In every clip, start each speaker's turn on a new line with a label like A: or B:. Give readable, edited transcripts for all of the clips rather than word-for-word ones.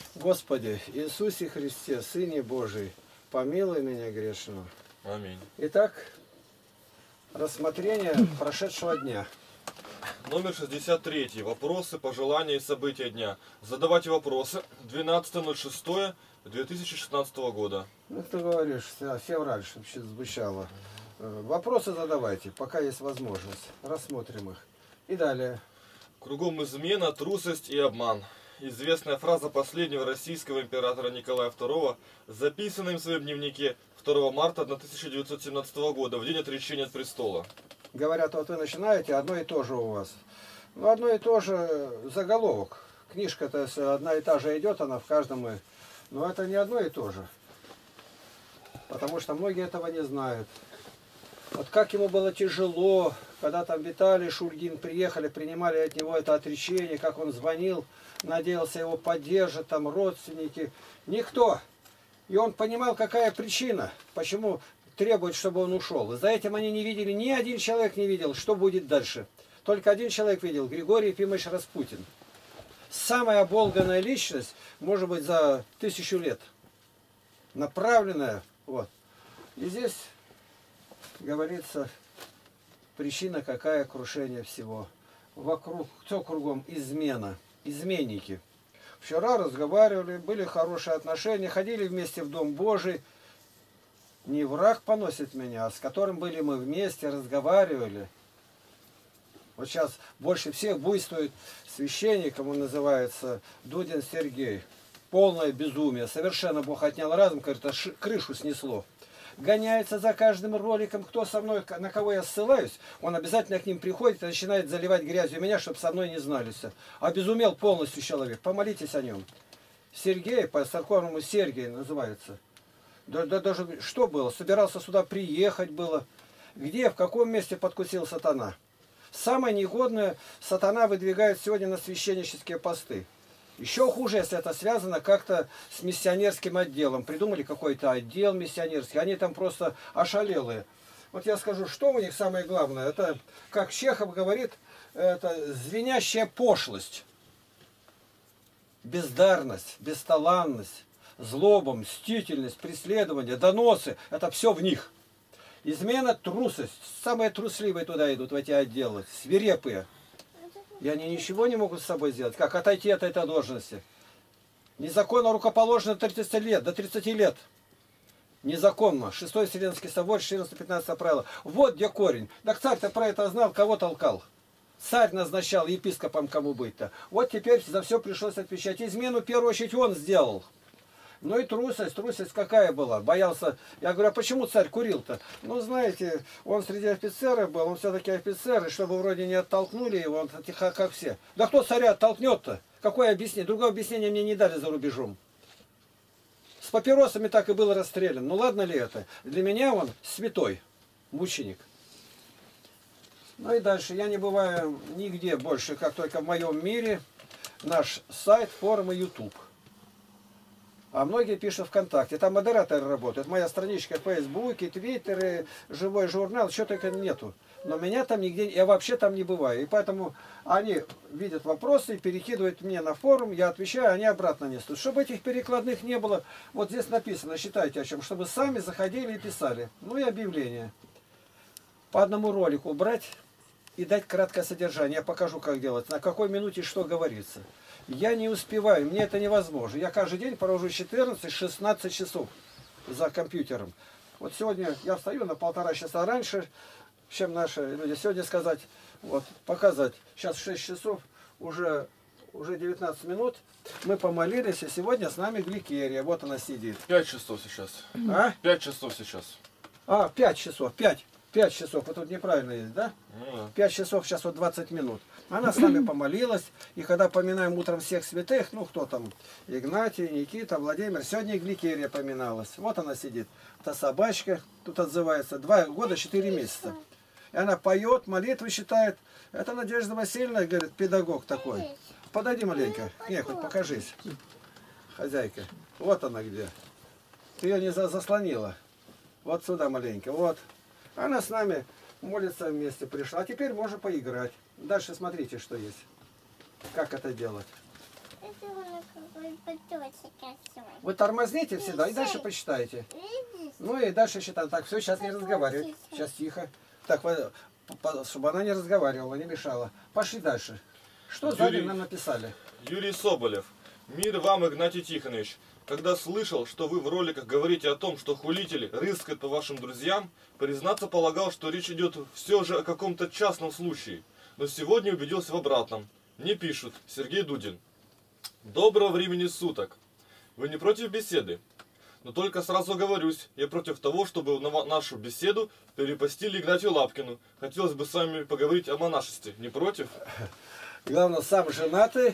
A: Господи, Иисусе Христе, Сыне Божий, помилуй меня грешного.
B: Аминь.
A: Итак, рассмотрение прошедшего дня.
B: Номер 63. Вопросы, пожелания и события дня. Задавайте вопросы. 12.06.2016 года.
A: Ну, ты говоришь, февраль, чтобы сейчас звучало. Вопросы задавайте, пока есть возможность. Рассмотрим их. И далее.
B: Кругом измена, трусость и обман. Известная фраза последнего российского императора Николая II, записанная в своем дневнике 2 марта 1917 года, в день отречения от престола.
A: Говорят, вот вы начинаете, одно и то же у вас. Ну, одно и то же заголовок. Книжка-то одна и та же идет, она в каждом. Но это не одно и то же. Потому что многие этого не знают. Вот как ему было тяжело, когда там Виталий, Шульгин приехали, принимали от него это отречение, как он звонил, надеялся, его поддержат, там родственники. Никто. И он понимал, какая причина, почему требует, чтобы он ушел. И за этим они не видели, ни один человек не видел, что будет дальше. Только один человек видел, Григорий Ефимович Распутин. Самая оболганная личность, может быть, за 1000 лет. Направленная. Вот. И здесь говорится, причина какая, крушение всего. Вокруг, все кругом измена, изменники. Вчера разговаривали, были хорошие отношения, ходили вместе в Дом Божий. Не враг поносит меня, а с которым были мы вместе, разговаривали. Вот сейчас больше всех буйствует священником, он называется Дудин Сергей. Полное безумие, совершенно Бог отнял разум, говорит, крышу снесло. Гоняется за каждым роликом, кто со мной, на кого я ссылаюсь, он обязательно к ним приходит и начинает заливать грязью меня, чтобы со мной не знались. Обезумел полностью человек, помолитесь о нем. Сергей, по церковному Сергий называется. Да даже что было, собирался сюда приехать было. Где, в каком месте подкусил сатана? Самое негодное, сатана выдвигает сегодня на священнические посты. Еще хуже, если это связано как-то с миссионерским отделом. Придумали какой-то отдел миссионерский, они там просто ошалелые. Вот я скажу, что у них самое главное, это, как Чехов говорит, это звенящая пошлость, бездарность, бесталанность, злоба, мстительность, преследование, доносы, это все в них. Измена, трусость, самые трусливые туда идут, в эти отделы, свирепые. И они ничего не могут с собой сделать. Как отойти от этой должности? Незаконно рукоположено до 30 лет, до 30 лет. Незаконно. 6-й Вселенский собор, 14-15 правило. Вот где корень. Так царь-то про это знал, кого толкал. Царь назначал епископом кому быть-то. Вот теперь за все пришлось отвечать. Измену в первую очередь он сделал. Ну и трусость какая была? Боялся. Я говорю, а почему царь курил-то? Ну, знаете, он среди офицеров был, он все-таки офицер, и чтобы вроде не оттолкнули его, он тихо, как все. Да кто царя оттолкнет-то? Какое объяснение? Другого объяснения мне не дали за рубежом. С папиросами так и был расстрелян. Ну ладно ли это? Для меня он святой, мученик. Ну и дальше. Я не бываю нигде больше, как только в моем мире. Наш сайт, форум и YouTube. А многие пишут ВКонтакте. Там модераторы работают. Моя страничка в Фейсбуке, Твиттере, живой журнал, что только нету. Но меня там нигде, я вообще там не бываю. И поэтому они видят вопросы и перекидывают мне на форум, я отвечаю, они обратно несут. Чтобы этих перекладных не было, вот здесь написано, считайте о чем, чтобы сами заходили и писали. Ну и объявление. По одному ролику брать и дать краткое содержание. Я покажу, как делать, на какой минуте что говорится. Я не успеваю, мне это невозможно. Я каждый день провожу 14-16 часов за компьютером. Вот сегодня я встаю на 1,5 часа раньше, чем наши люди. Сегодня сказать, вот, показать. Сейчас 6 часов, уже 19 минут. Мы помолились, и сегодня с нами Гликерия. Вот она сидит.
B: 5 часов сейчас.
A: А?
B: 5 часов сейчас.
A: 5 часов, 5 часов, вот тут неправильно есть, да?
B: Ну, да.
A: 5 часов, сейчас вот 20 минут. Она с нами помолилась, и когда поминаем утром всех святых, ну кто там, Игнатий, Никита, Владимир, сегодня и Гликерия поминалась. Вот она сидит. Это собачка, тут отзывается, 2 года, 4 месяца. И она поет, молитвы читает. Это Надежда Васильевна, говорит, педагог такой. Подойди маленько, не, хоть покажись, хозяйка. Вот она где. Ты ее не заслонила. Вот сюда маленько, вот. Она с нами молится вместе пришла. А теперь можно поиграть. Дальше смотрите, что есть. Как это делать. Вы тормозните всегда и дальше почитайте. Ну и дальше считаем. Так, все, сейчас не разговаривать. Сейчас тихо. Так, чтобы она не разговаривала, не мешала. Пошли дальше. Что сзади нам написали?
B: Юрий Соболев. Мир вам, Игнатий Тихонович. Когда слышал, что вы в роликах говорите о том, что хулители рыскают по вашим друзьям, признаться полагал, что речь идет все же о каком-то частном случае. Но сегодня убедился в обратном. Мне пишут: Сергей Дудин. Доброго времени суток. Вы не против беседы? Но только сразу оговорюсь, я против того, чтобы нашу беседу перепостили Игнатию Лапкину. Хотелось бы с вами поговорить о монашестве. Не против?
A: Главное, сам женатый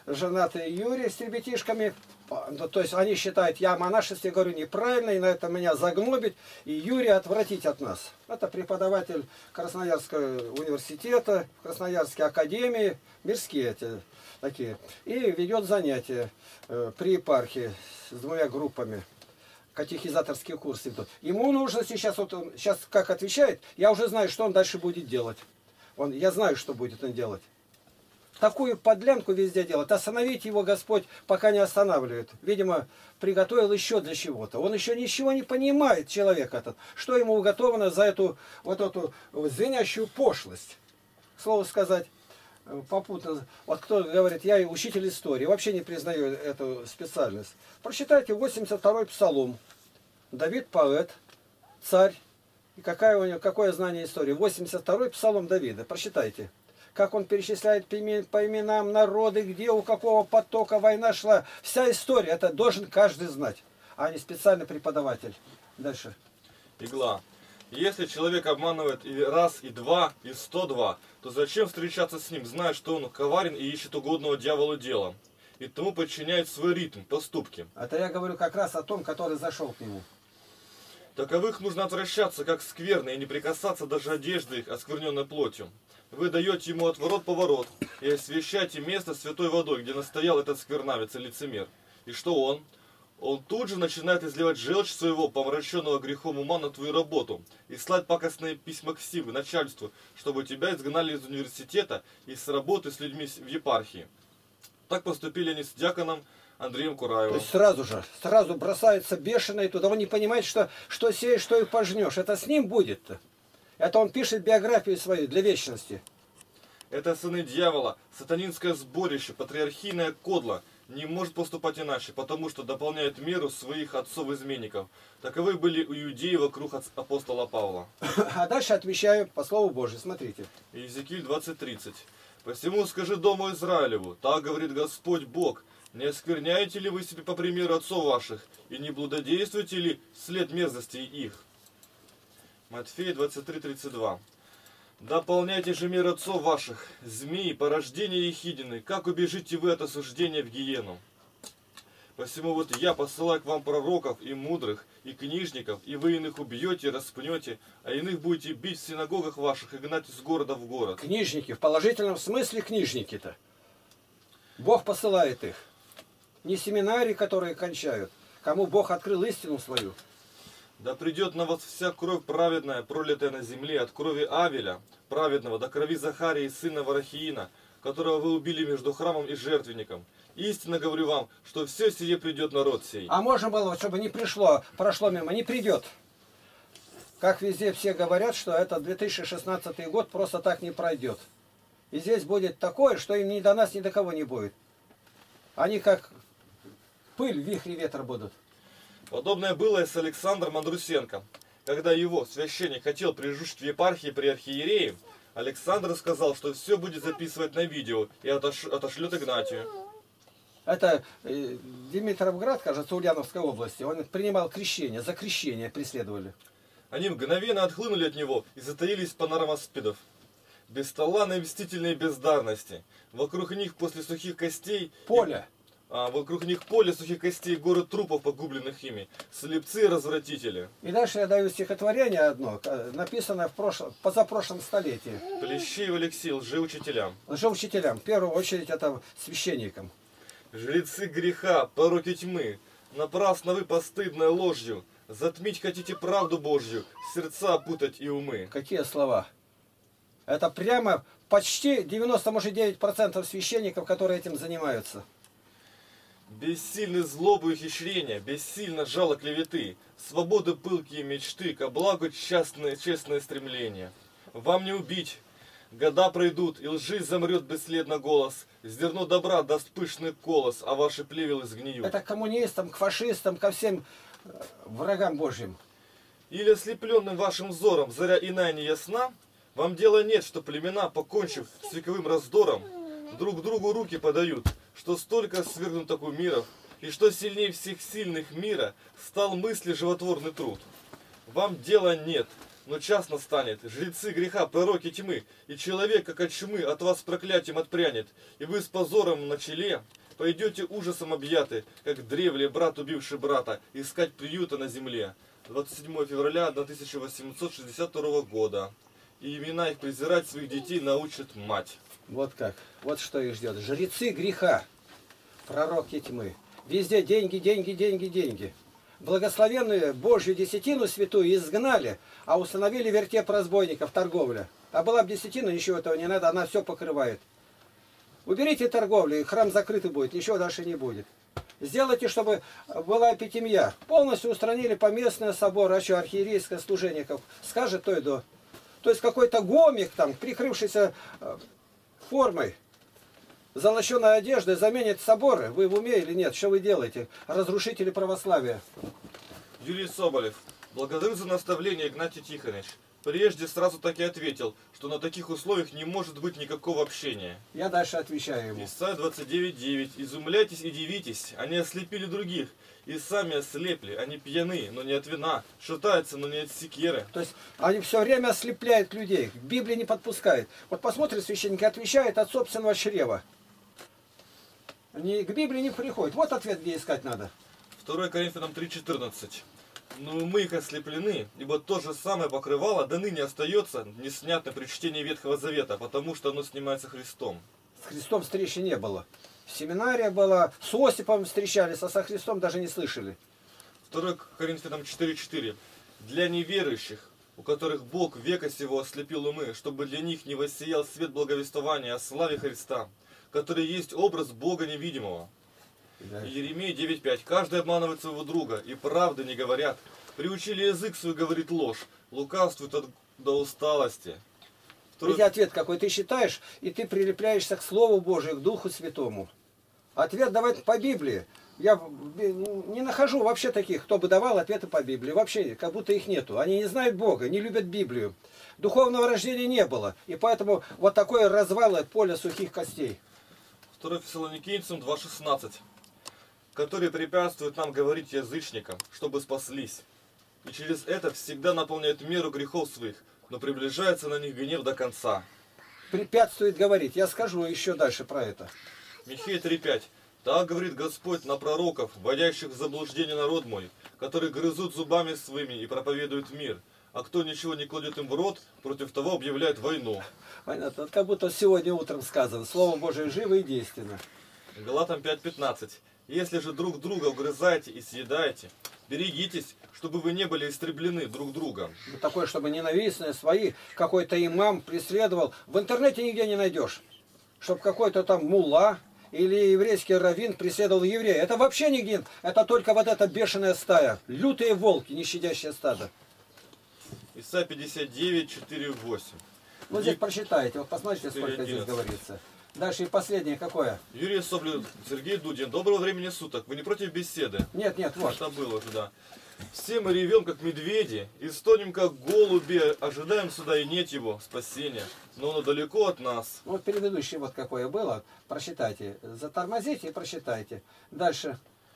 A: Юрий с ребятишками. То есть они считают, я о монашестве говорю неправильно, и на это меня загнобить, и Юрия отвратить от нас. Это преподаватель Красноярского университета, Красноярской академии, мирские эти такие. И ведет занятия при епархии с 2 группами. Катехизаторские курсы идут. Ему нужно сейчас, вот он сейчас как отвечает, я уже знаю, что он дальше будет делать. Я знаю, что будет он делать. Такую подлянку везде делает. Остановить его Господь пока не останавливает. Видимо, приготовил еще для чего-то. Он еще ничего не понимает, человек этот. Что ему уготовано за эту звенящую пошлость. К слову сказать, попутно, вот кто говорит, я учитель истории, вообще не признаю эту специальность. Прочитайте 82-й псалом. Давид поэт, царь. И какое знание истории? 82-й псалом Давида. Прочитайте. Как он перечисляет по именам народы, где у какого потока война шла. Вся история, это должен каждый знать, а не специальный преподаватель. Дальше.
B: Игла. Если человек обманывает и раз, и два, и 102, то зачем встречаться с ним, зная, что он коварен и ищет угодного дьяволу дела? И тому подчиняет свой ритм, поступки.
A: Это я говорю как раз о том, который зашел к нему.
B: Таковых нужно отвращаться, как скверно, и не прикасаться даже одежды их, оскверненной плотью. Вы даете ему отворот-поворот и освящаете место святой водой, где настоял этот сквернавец и лицемер. И что он? Он тут же начинает изливать желчь своего помраченного грехом ума на твою работу и слать пакостные письма к Сиву, начальству, чтобы тебя изгнали из университета и с работы с людьми в епархии. Так поступили они с диаконом Андреем Кураевым.
A: То есть сразу бросается бешеный туда. Он не понимает, что сеешь, что и пожнешь. Это с ним будет-то. Это он пишет биографию свою для вечности.
B: Это сыны дьявола, сатанинское сборище, патриархийное кодло. Не может поступать иначе, потому что дополняет меру своих отцов-изменников. Таковы были иудеи вокруг апостола Павла.
A: А дальше отвечаю по слову Божию. Смотрите.
B: Иезекииль 20:30. «Посему скажи дому Израилеву, так говорит Господь Бог, не оскверняете ли вы себе по примеру отцов ваших, и не блудодействуете ли след мерзостей их?» Матфея 23:32. «Дополняйте же мир отцов ваших, змеи, порождения ехидины, как убежите вы от осуждения в гиену? Посему вот я посылаю к вам пророков и мудрых, и книжников, и вы иных убьете и распнете, а иных будете бить в синагогах ваших и гнать из города в город».
A: Книжники, в положительном смысле книжники-то. Бог посылает их. Не семинарии, которые кончают, кому Бог открыл истину свою.
B: «Да придет на вас вся кровь праведная, пролитая на земле, от крови Авеля, праведного, до крови Захарии, сына Варахиина, которого вы убили между храмом и жертвенником. Истинно говорю вам, что все сие придет народ сей».
A: А можно было, чтобы не прошло мимо, не придет. Как везде все говорят, что это 2016 год просто так не пройдет. И здесь будет такое, что им ни до нас, ни до кого не будет. Они как пыль в вихре ветра будут.
B: Подобное было и с Александром Андрусенко. Когда его священник хотел прижучить в епархии при архиерее, Александр сказал, что все будет записывать на видео и отошлет Игнатию.
A: Это Димитровград, кажется, Ульяновской области. Он принимал крещение, за крещение преследовали.
B: Они мгновенно отхлынули от него и затаились в панорамаспидов. Бесталанные мстительные бездарности. Вокруг них после сухих костей...
A: Поле.
B: Вокруг них поле сухих костей, горы трупов, погубленных ими, слепцы и развратители.
A: И дальше я даю стихотворение одно, написанное в позапрошлом столетии.
B: Плещеев Алексей, лжеучителям.
A: Лжеучителям, в первую очередь это священникам.
B: Жрецы греха, пороки тьмы, напрасно вы постыдной ложью, затмить хотите правду Божью, сердца опутать и умы.
A: Какие слова? Это прямо почти 90, может 9% священников, которые этим занимаются.
B: Бессильны злобы и хищрения, бессильно жало клеветы, свободы пылкие мечты, ко благу честное стремление. Вам не убить, года пройдут, и лжи замрет бесследно голос, зерно добра даст пышный колос, а ваши плевелы сгниют.
A: Это к коммунистам, к фашистам, ко всем врагам Божьим.
B: Или ослепленным вашим взором заря иная не ясна, вам дела нет, что племена, покончив с вековым раздором, друг другу руки подают, что столько свергнутых умиров, и что сильнее всех сильных мира стал мысли животворный труд. Вам дела нет, но час настанет, жрецы греха, пророки тьмы, и человек, как от чумы, от вас проклятием отпрянет, и вы с позором на челе пойдете ужасом объяты, как древле брат, убивший брата, искать приюта на земле. 27 февраля 1862 года. И имена их презирать своих детей научит мать.
A: Вот как. Вот что их ждет. Жрецы греха, пророки тьмы. Везде деньги, деньги, деньги, деньги. Благословенную Божью десятину святую изгнали, а установили вертеп разбойников, торговля. А была бы десятина, ничего этого не надо, она все покрывает. Уберите торговлю, и храм закрытый будет, ничего дальше не будет. Сделайте, чтобы была эпитемия. Полностью устранили поместное собор, а что архиерейское служение, как скажет, то и до. То есть какой-то гомик там, прикрывшийся формой, золоченой одеждой, заменит соборы. Вы в уме или нет? Что вы делаете? Разрушители православия.
B: Юрий Соболев. Благодарю за наставление, Игнатий Тихонович. Прежде сразу так и ответил, что на таких условиях не может быть никакого общения.
A: Я дальше отвечаю ему.
B: Исайя 29:9. Изумляйтесь и дивитесь, они ослепили других, и сами ослепли, они пьяны, но не от вина, шатаются, но не от секеры.
A: То есть они все время ослепляют людей, к Библии не подпускают. Вот посмотрит священник, отвечает от собственного чрева. Они к Библии не приходят. Вот ответ, где искать надо.
B: 2 Коринфянам 3:14. Но мы их ослеплены, ибо то же самое покрывало до ныне остается неснятно при чтении Ветхого Завета, потому что оно снимается Христом.
A: С Христом встречи не было. Семинария была, с Осипом встречались, а со Христом даже не слышали.
B: 2 Коринфянам 4:4. Для неверующих, у которых Бог века сего ослепил умы, чтобы для них не воссиял свет благовествования о славе Христа, который есть образ Бога невидимого. Иеремия 9:5. Каждый обманывает своего друга, и правды не говорят. Приучили язык свой говорит ложь, лукавствуют до усталости.
A: Видите, ответ какой ты считаешь, и ты прилепляешься к Слову Божию, к Духу Святому. Ответ давай по Библии. Я не нахожу вообще таких, кто бы давал ответы по Библии. Вообще, как будто их нету. Они не знают Бога, не любят Библию. Духовного рождения не было. И поэтому вот такое развал поле сухих костей.
B: 2 Фессалоникийцам 2:16. Которые препятствуют нам говорить язычникам, чтобы спаслись. И через это всегда наполняют меру грехов своих, но приближается на них гнев до конца.
A: Препятствует говорить. Я скажу еще дальше про это.
B: Михея 3:5. Так говорит Господь на пророков, вводящих в заблуждение народ мой, которые грызут зубами своими и проповедуют мир. А кто ничего не кладет им в рот, против того объявляет войну.
A: Понятно. Как будто сегодня утром сказано. Слово Божие живо и действенно.
B: Галатам 5:15. Если же друг друга угрызаете и съедаете, берегитесь, чтобы вы не были истреблены друг другом.
A: Такое, чтобы ненавистные свои, какой-то имам преследовал. В интернете нигде не найдешь. Чтобы какой-то там мулла или еврейский раввин преследовал еврея. Это вообще нигде. Это только вот эта бешеная стая. Лютые волки, не щадящее стадо.
B: Исайя 59:4-8.
A: Вот здесь прочитайте. Вот посмотрите, сколько здесь говорится. Дальше и последнее какое?
B: Юрий Соболев, Сергей Дудин. Доброго времени суток. Вы не против беседы?
A: Нет, вот.
B: Это было уже, да. Все мы ревем, как медведи, и стонем, как голуби, ожидаем суда и нет его, спасения. Но оно далеко от нас.
A: Вот предыдущее вот какое было. Прочитайте. Затормозите и прочитайте. Дальше.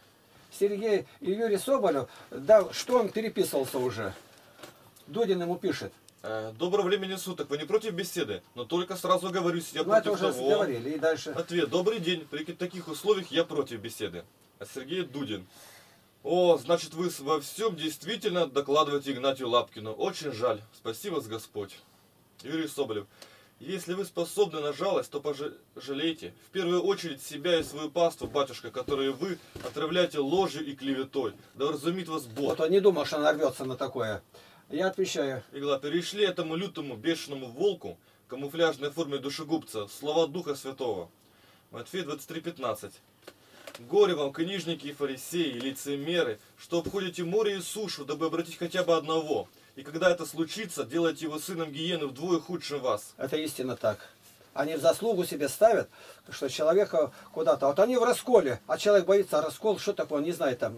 A: Сергей и Юрий Соболев, да, что он переписывался уже? Дудин ему пишет.
B: Доброго времени суток. Вы не против беседы? Но только сразу говорю, я
A: Ну,
B: против
A: это уже
B: того.
A: говорили. И дальше.
B: Ответ. Добрый день. При таких условиях я против беседы. А Сергей Дудин. О, значит, вы во всем действительно докладываете Игнатию Лапкину. Очень жаль. Спаси вас, Господь. Юрий Соболев. Если вы способны на жалость, то пожалейте. В первую очередь себя и свою паству, батюшка, которую вы отравляете ложью и клеветой. Да вразумит вас Бог.
A: Вот он не думал, что нарвется на такое. Я отвечаю.
B: Игла, перешли этому лютому, бешеному волку, камуфляжной форме душегубца, слова Духа Святого. Матфея 23:15. Горе вам, книжники и фарисеи, лицемеры, что обходите море и сушу, дабы обратить хотя бы одного. И когда это случится, делайте его сыном гиены вдвое худшим вас.
A: Это истинно так. Они в заслугу себе ставят, что человека куда-то... Вот они в расколе, а человек боится, а раскол, что такое, он не знает там.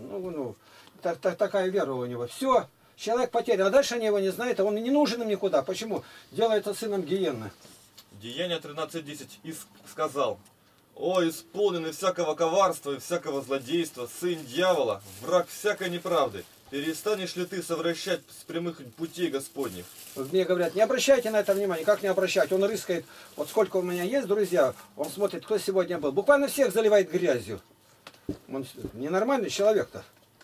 A: Такая вера у него. Все, человек потерян. А дальше они его не знают, а он не нужен им никуда. Почему? Делается сыном гиены.
B: Деяние 13:10. И сказал: «О, исполненный всякого коварства и всякого злодейства, сын дьявола, враг всякой неправды, перестанешь ли ты совращать с прямых путей Господних?»
A: Мне говорят, не обращайте на это внимание. Как не обращать? Он рыскает. Вот сколько у меня есть друзья, он смотрит, кто сегодня был. Буквально всех заливает грязью. Он ненормальный человек-то.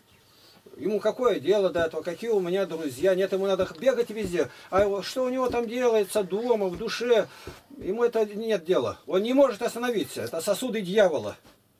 A: Ему какое дело до этого? Какие у меня друзья? Нет, ему надо бегать везде. А что у него там делается дома, в душе? Ему это нет дела. Он не может остановиться. Это сосуды дьявола.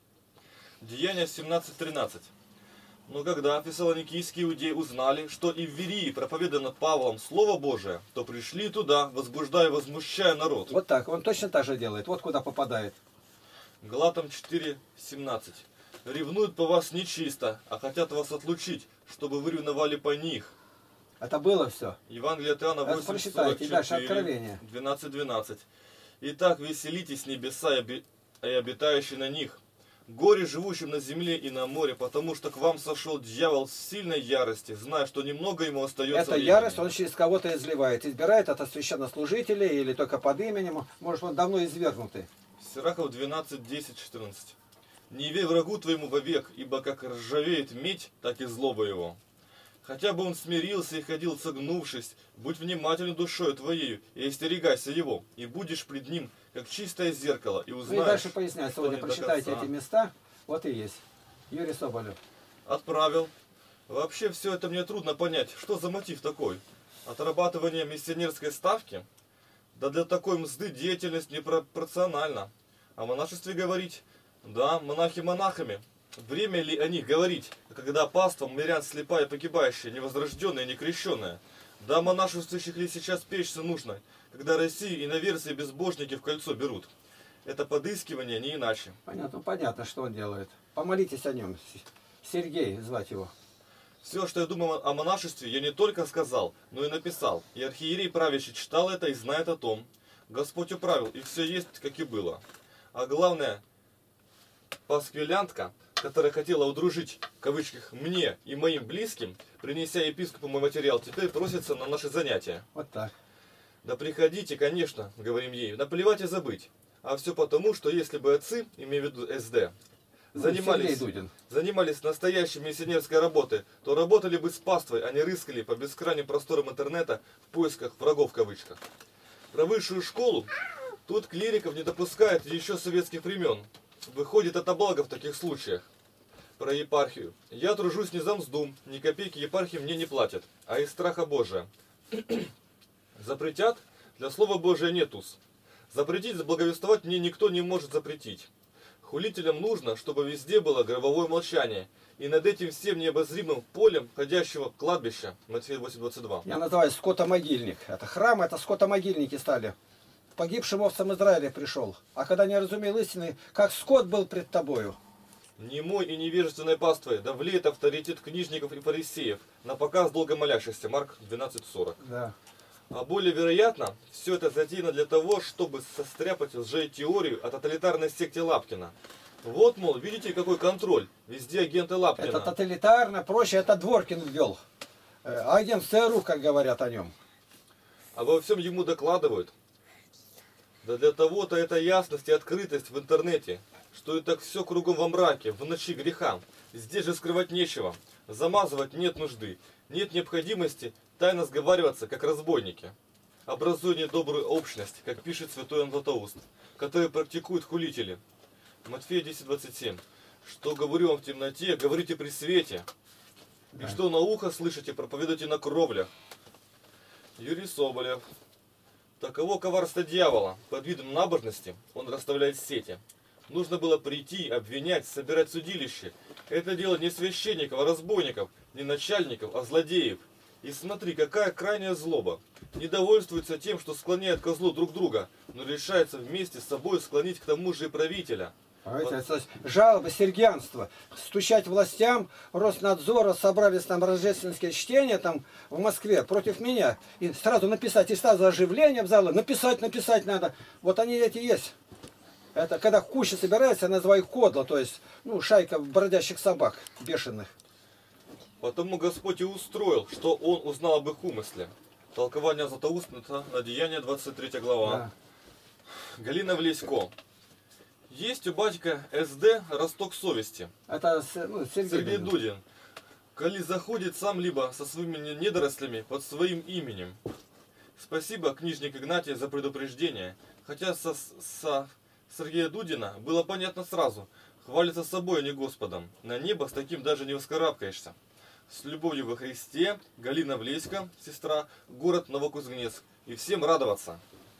B: Деяние 17:13. Но когда фессалоникийские иудеи узнали, что и в Верии проповедано Павлом Слово Божие, то пришли туда, возбуждая и возмущая народ.
A: Вот так. Он точно так же делает. Вот куда попадает.
B: Галатам 4:17. Ревнуют по вас нечисто, а хотят вас отлучить, чтобы вы ревновали по них.
A: Это было все.
B: Евангелие от Иоанна
A: Это прочитайте, дальше Откровение.
B: 12:12. Итак, веселитесь небеса и обитающие на них. Горе живущим на земле и на море, потому что к вам сошел дьявол в сильной ярости, зная, что немного ему остается
A: Это
B: времени.
A: ярость он через кого-то изливает. Избирает это священнослужителей или только под именем. Может, он давно извергнутый.
B: Сирахов 12:10-14. Не верь врагу твоему вовек, ибо как ржавеет медь, так и злоба его. Хотя бы он смирился и ходил согнувшись, будь внимателен душою твоею, и остерегайся его, и будешь пред ним, как чистое зеркало, и
A: Ну
B: узнаешь,
A: и дальше поясняю.
B: что
A: Сегодня
B: не до
A: прочитайте
B: конца.
A: эти места. Вот и есть. Юрий Соболев.
B: Отправил. Вообще все это мне трудно понять, что за мотив такой? Отрабатывание миссионерской ставки? Да для такой мзды деятельность непропорциональна. О монашестве говорить? Да, монахи монахами. Время ли о них говорить, когда паства мирян слепая и погибающая, невозрожденная и некрещенная? Да, монашествующих ли сейчас печься нужно, когда Россию и иноверцы и безбожники в кольцо берут? Это подыскивание не иначе.
A: Понятно, что он делает. Помолитесь о нем. Сергей звать его.
B: Все, что я думал о монашестве, я не только сказал, но и написал. И архиерей правящий читал это и знает о том. Господь управил, и все есть, как и было. А главное, пасквилянтка, которая хотела удружить, в кавычках, мне и моим близким, принеся епископу мой материал, теперь просится на наши занятия.
A: Вот так.
B: Да приходите, конечно, говорим ей, наплевать и забыть. А все потому, что если бы отцы, имею в виду СД, занимались настоящей миссионерской работой, то работали бы с паствой, а не рыскали по бескрайним просторам интернета в поисках врагов в кавычках. Про высшую школу тут клириков не допускают еще с советских времен. Выходит, это благо в таких случаях. Про епархию. Я тружусь не за мзду, ни копейки епархии мне не платят, а из страха Божия. Запретят? Для слова Божия нетус. Запретить, заблаговествовать мне никто не может запретить. Хулителям нужно, чтобы везде было гробовое молчание, и над этим всем необозримым полем ходящего кладбища. Матфея 8:22.
A: Я называю скотомогильник. Это храм, это скотомогильники стали. Погибшим овцам Израиля пришел. А когда не разумел истины, как скот был пред тобою.
B: Немой и невежественной паствой, да влеет авторитет книжников и фарисеев, на показ долго молящихся. Марк 12:40.
A: Да.
B: А более вероятно, все это затеяно для того, чтобы состряпать лжетеорию о тоталитарной секте Лапкина. Вот, мол, видите, какой контроль? Везде агенты Лапкина.
A: Это тоталитарно, проще, это Дворкин ввел. Агент ЦРУ, как говорят о нем.
B: А во всем ему докладывают. Да для того-то это ясность и открытость в интернете, что и так все кругом во мраке, в ночи греха. Здесь же скрывать нечего, замазывать нет нужды, нет необходимости тайно сговариваться, как разбойники. Образуя недобрую общность, как пишет святой Иоанн Златоуст, который практикуют хулители. Матфея 10:27. Что говорю вам в темноте, говорите при свете. И что на ухо слышите, проповедуйте на кровлях. Юрий Соболев. Таково коварство дьявола. Под видом набожности он расставляет сети. Нужно было прийти, обвинять, собирать судилище. Это дело не священников, а разбойников, не начальников, а злодеев. И смотри, какая крайняя злоба. Не довольствуется тем, что склоняет ко злу друг друга, но решается вместе с собой склонить к тому же и правителя.
A: А это жалобы, сергианство. Стучать властям, Роснадзора, собрались там рождественские чтения там в Москве против меня. И сразу написать, и сразу оживление в зале. Написать надо. Вот они эти есть. Это когда куча собирается, я называю их кодло, то есть, ну, шайка бродящих собак, бешеных.
B: Потому Господь и устроил, что Он узнал об их умысле. Толкование Златоуста на Деяния, 23 глава. Да. Галина Влесько. Есть у батька СД росток совести.
A: Это
B: Сергей Дудин. Коли заходит сам либо со своими недорослями под своим именем. Спасибо, книжник Игнатий, за предупреждение. Хотя со Сергея Дудина было понятно сразу. Хвалится собой, а не Господом. На небо с таким даже не вскарабкаешься. С любовью во Христе, Галина Влеська, сестра, город Новокузнецк. И всем радоваться.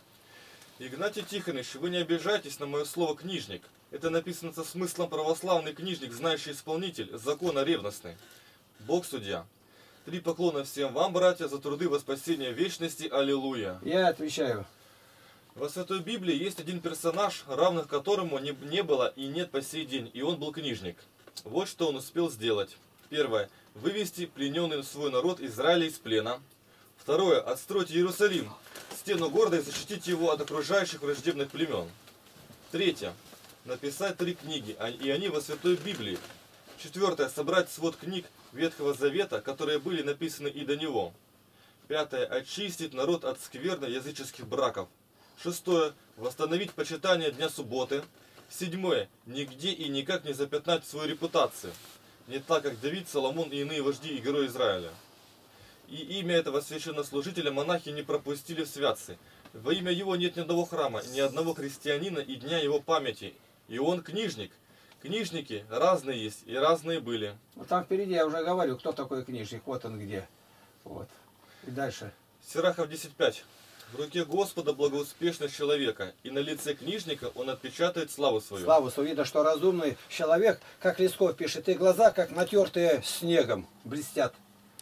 B: Игнатий Тихонович, вы не обижайтесь на мое слово «книжник». Это написано со смыслом православный книжник, знающий исполнитель, закона ревностный. Бог судья. 3 поклона всем вам, братья, за труды во спасение вечности. Аллилуйя.
A: Я отвечаю.
B: Во Святой Библии есть один персонаж, равных которому не было и нет по сей день, и он был книжник. Вот что он успел сделать. Первое. Вывести плененный свой народ Израиля из плена. Второе. Отстроить Иерусалим, стену города, и защитить его от окружающих враждебных племен. Третье. Написать 3 книги, и они во Святой Библии. Четвертое. Собрать свод книг Ветхого Завета, которые были написаны и до него. Пятое. Очистить народ от скверны языческих браков. Шестое. Восстановить почитание Дня Субботы. Седьмое. Нигде и никак не запятнать свою репутацию. Не так, как Давид, Соломон и иные вожди и герои Израиля. И имя этого священнослужителя монахи не пропустили в святцы. Во имя его нет ни одного храма, ни одного христианина и дня его памяти. И он книжник. Книжники разные есть и разные были.
A: Вот там впереди я уже говорю, кто такой книжник, вот он где. Вот. И дальше.
B: Сирахов 10.5. В руке Господа благоуспешность человека, и на лице книжника он отпечатает славу свою.
A: Славу свою. Видно, что разумный человек, как Лесков пишет, и глаза, как натертые снегом, блестят.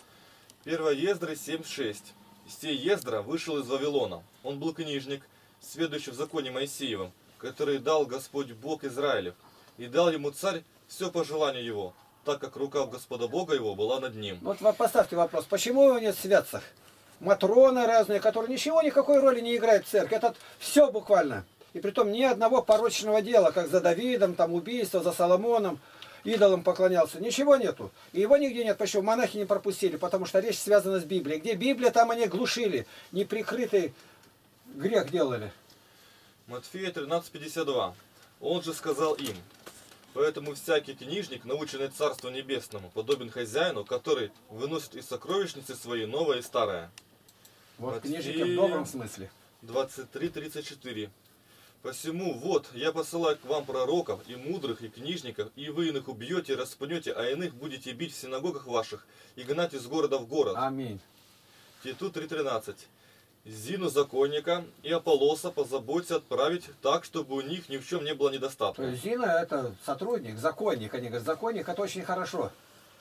B: 1 Ездры 7.6. Сей Ездра вышел из Вавилона. Он был книжник, сведущий в законе Моисеевом, который дал Господь Бог Израилев, и дал ему царь все по желанию его, так как рука Господа Бога его была над ним.
A: Вот поставьте вопрос, почему его нет в святцах? Матроны разные, которые ничего, никакой роли не играют в церкви. Это все буквально. И притом ни одного порочного дела, как за Давидом, там убийство, за Соломоном, идолам поклонялся. Ничего нету. И его нигде нет. Почему? Монахи не пропустили, потому что речь связана с Библией. Где Библия, там они глушили. Неприкрытый грех делали.
B: Матфея 13.52. Он же сказал им: поэтому всякий книжник, наученный Царству Небесному, подобен хозяину, который выносит из сокровищницы своей новое и старое.
A: Вот
B: Матфея
A: книжники в добром смысле.
B: 23.34. Посему вот я посылаю к вам пророков и мудрых, и книжников, и вы иных убьете, распнете, а иных будете бить в синагогах ваших и гнать из города в город.
A: Аминь.
B: Титу 3.13. Зину законника и Аполлоса позаботься отправить так, чтобы у них ни в чем не было недостатка.
A: То есть Зина это сотрудник, законник. Они говорят, законник это очень хорошо.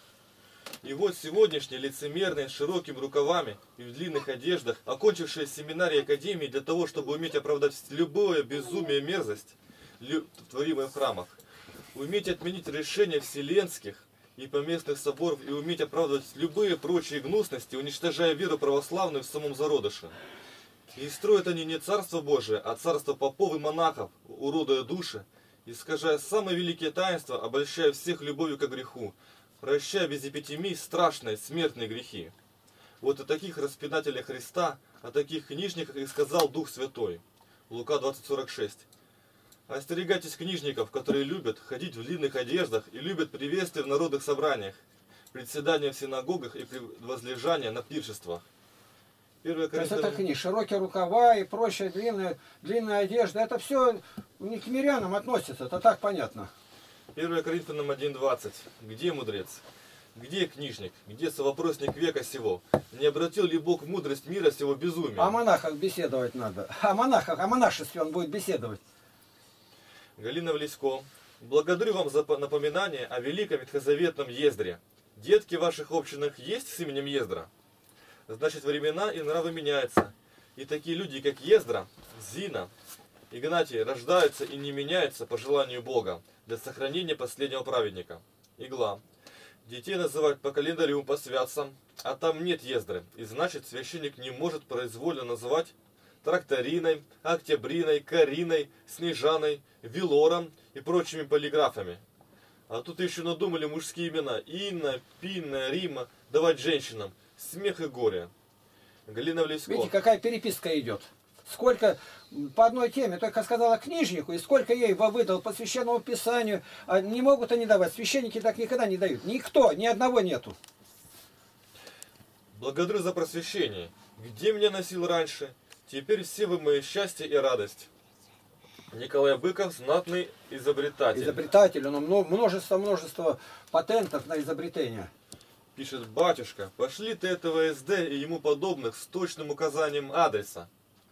B: И вот сегодняшние лицемерные, с широкими рукавами и в длинных одеждах, окончившие семинарии и академии для того, чтобы уметь оправдать любое безумие и мерзость, творимое в храмах, уметь отменить решения вселенских и поместных соборов и уметь оправдывать любые прочие гнусности, уничтожая веру православную в самом зародыше. И строят они не Царство Божие, а царство попов и монахов, уродуя души, искажая самые великие таинства, обольщая всех любовью к греху, прощая без эпитемий страшные смертные грехи. Вот о таких распинателях Христа, о таких книжниках и сказал Дух Святой. Лука 20:46. Остерегайтесь книжников, которые любят ходить в длинных одеждах и любят приветствия в народных собраниях, председания в синагогах и возлежания на пиршествах.
A: То есть это книги, широкие рукава и прочая длинная одежда, это все не к мирянам относится, это так понятно.
B: 1 Коринфянам 1:20. Где мудрец? Где книжник? Где совопросник века сего? Не обратил ли Бог мудрость мира сего безумия?
A: О монахах беседовать надо. О монахах, о монашестве он будет беседовать.
B: Галина Влесько. Благодарю вам за напоминание о великом ветхозаветном Ездре. Детки в ваших общинах есть с именем Ездра? Значит, времена и нравы меняются. И такие люди, как Ездра, Зина, Игнатий рождается и не меняется по желанию Бога для сохранения последнего праведника. Игла. Детей называют по календарю, по святцам, а там нет Ездры, и значит священник не может произвольно называть Тракториной, Октябриной, Кариной, Снежаной, Вилором и прочими полиграфами. А тут еще надумали мужские имена: Инна, Пинна, Рима давать женщинам. Смех и горе. Галина Влесько.
A: Видите, какая переписка идет. Сколько по одной теме только сказала книжнику, и сколько ей выдал по священному писанию. А не могут они давать. Священники так никогда не дают. Никто, ни одного нету.
B: Благодарю за просвещение. Где меня носил раньше? Теперь все вы мои счастье и радость. Николай Быков, знатный изобретатель.
A: Изобретатель, он множество патентов на изобретение.
B: Пишет: батюшка, пошли ты этого СД и ему подобных с точным указанием адреса.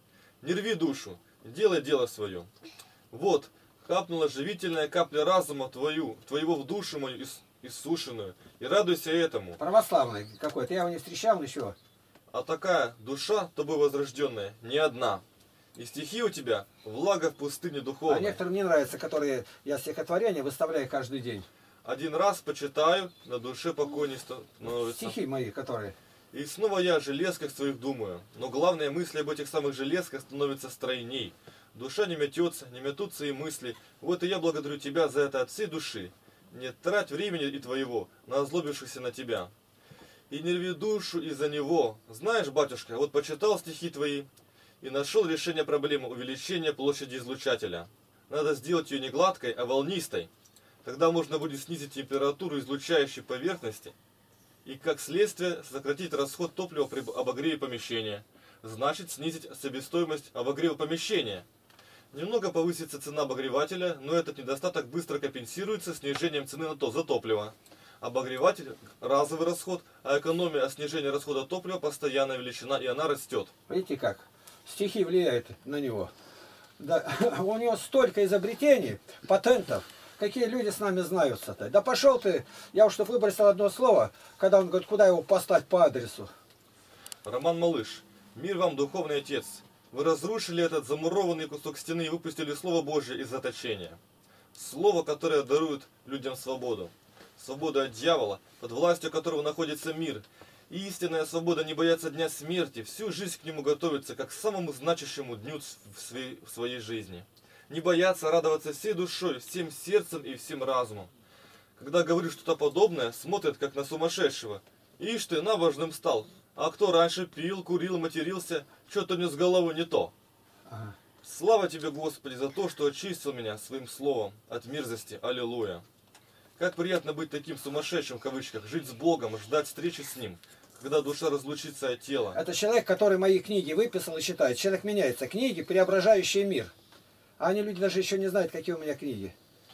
B: Не рви душу, делай дело свое. Вот, капнула живительная капля разума твоего в душу мою иссушенную, и радуйся этому.
A: Православный какой-то, я его не встречал еще.
B: А такая душа, тобой возрожденная, не одна. И стихи у тебя влага в пустыне духовной.
A: А некоторым не нравится, которые я стихотворения выставляю каждый день.
B: Один раз почитаю, на душе покойней становится.
A: Стихи мои, которые...
B: И снова я о железках своих думаю, но главная мысль об этих самых железках становится стройней. Душа не метутся и мысли. Вот и я благодарю тебя за это от всей души. Не трать времени и твоего, на озлобившихся на тебя. И не рви душу из-за него. Знаешь, батюшка, вот почитал стихи твои и нашел решение проблемы увеличения площади излучателя. Надо сделать ее не гладкой, а волнистой. Тогда можно будет снизить температуру излучающей поверхности и, как следствие, сократить расход топлива при обогреве помещения. Значит, снизить себестоимость обогрева помещения. Немного повысится цена обогревателя, но этот недостаток быстро компенсируется снижением цены за топливо. Обогреватель – разовый расход, а экономия от снижения расхода топлива – постоянная величина, и она растет.
A: Видите как? Стихи влияют на него. Да, у него столько изобретений, патентов. Какие люди с нами знаются-то? Да пошел ты, я уж что выбросил одно слово, когда он говорит, куда его послать по адресу.
B: Роман Малыш. Мир вам, духовный отец. Вы разрушили этот замурованный кусок стены и выпустили Слово Божье из заточения. Слово, которое дарует людям свободу. Свободу от дьявола, под властью которого находится мир. И истинная свобода не бояться дня смерти, всю жизнь к нему готовится, как к самому значащему дню в своей жизни. Не бояться радоваться всей душой, всем сердцем и всем разумом. Когда говоришь что-то подобное, смотрят как на сумасшедшего. Ишь ты, набожным стал. А кто раньше пил, курил, матерился, что-то мне с головой не то.
A: Ага.
B: Слава тебе, Господи, за то, что очистил меня своим словом от мерзости. Аллилуйя. Как приятно быть таким сумасшедшим, в кавычках, жить с Богом, ждать встречи с Ним, когда душа разлучится от тела.
A: Это человек, который мои книги выписал и читает. Человек меняется. Книги, преображающие мир. А они, люди, даже еще не знают, какие у меня книги.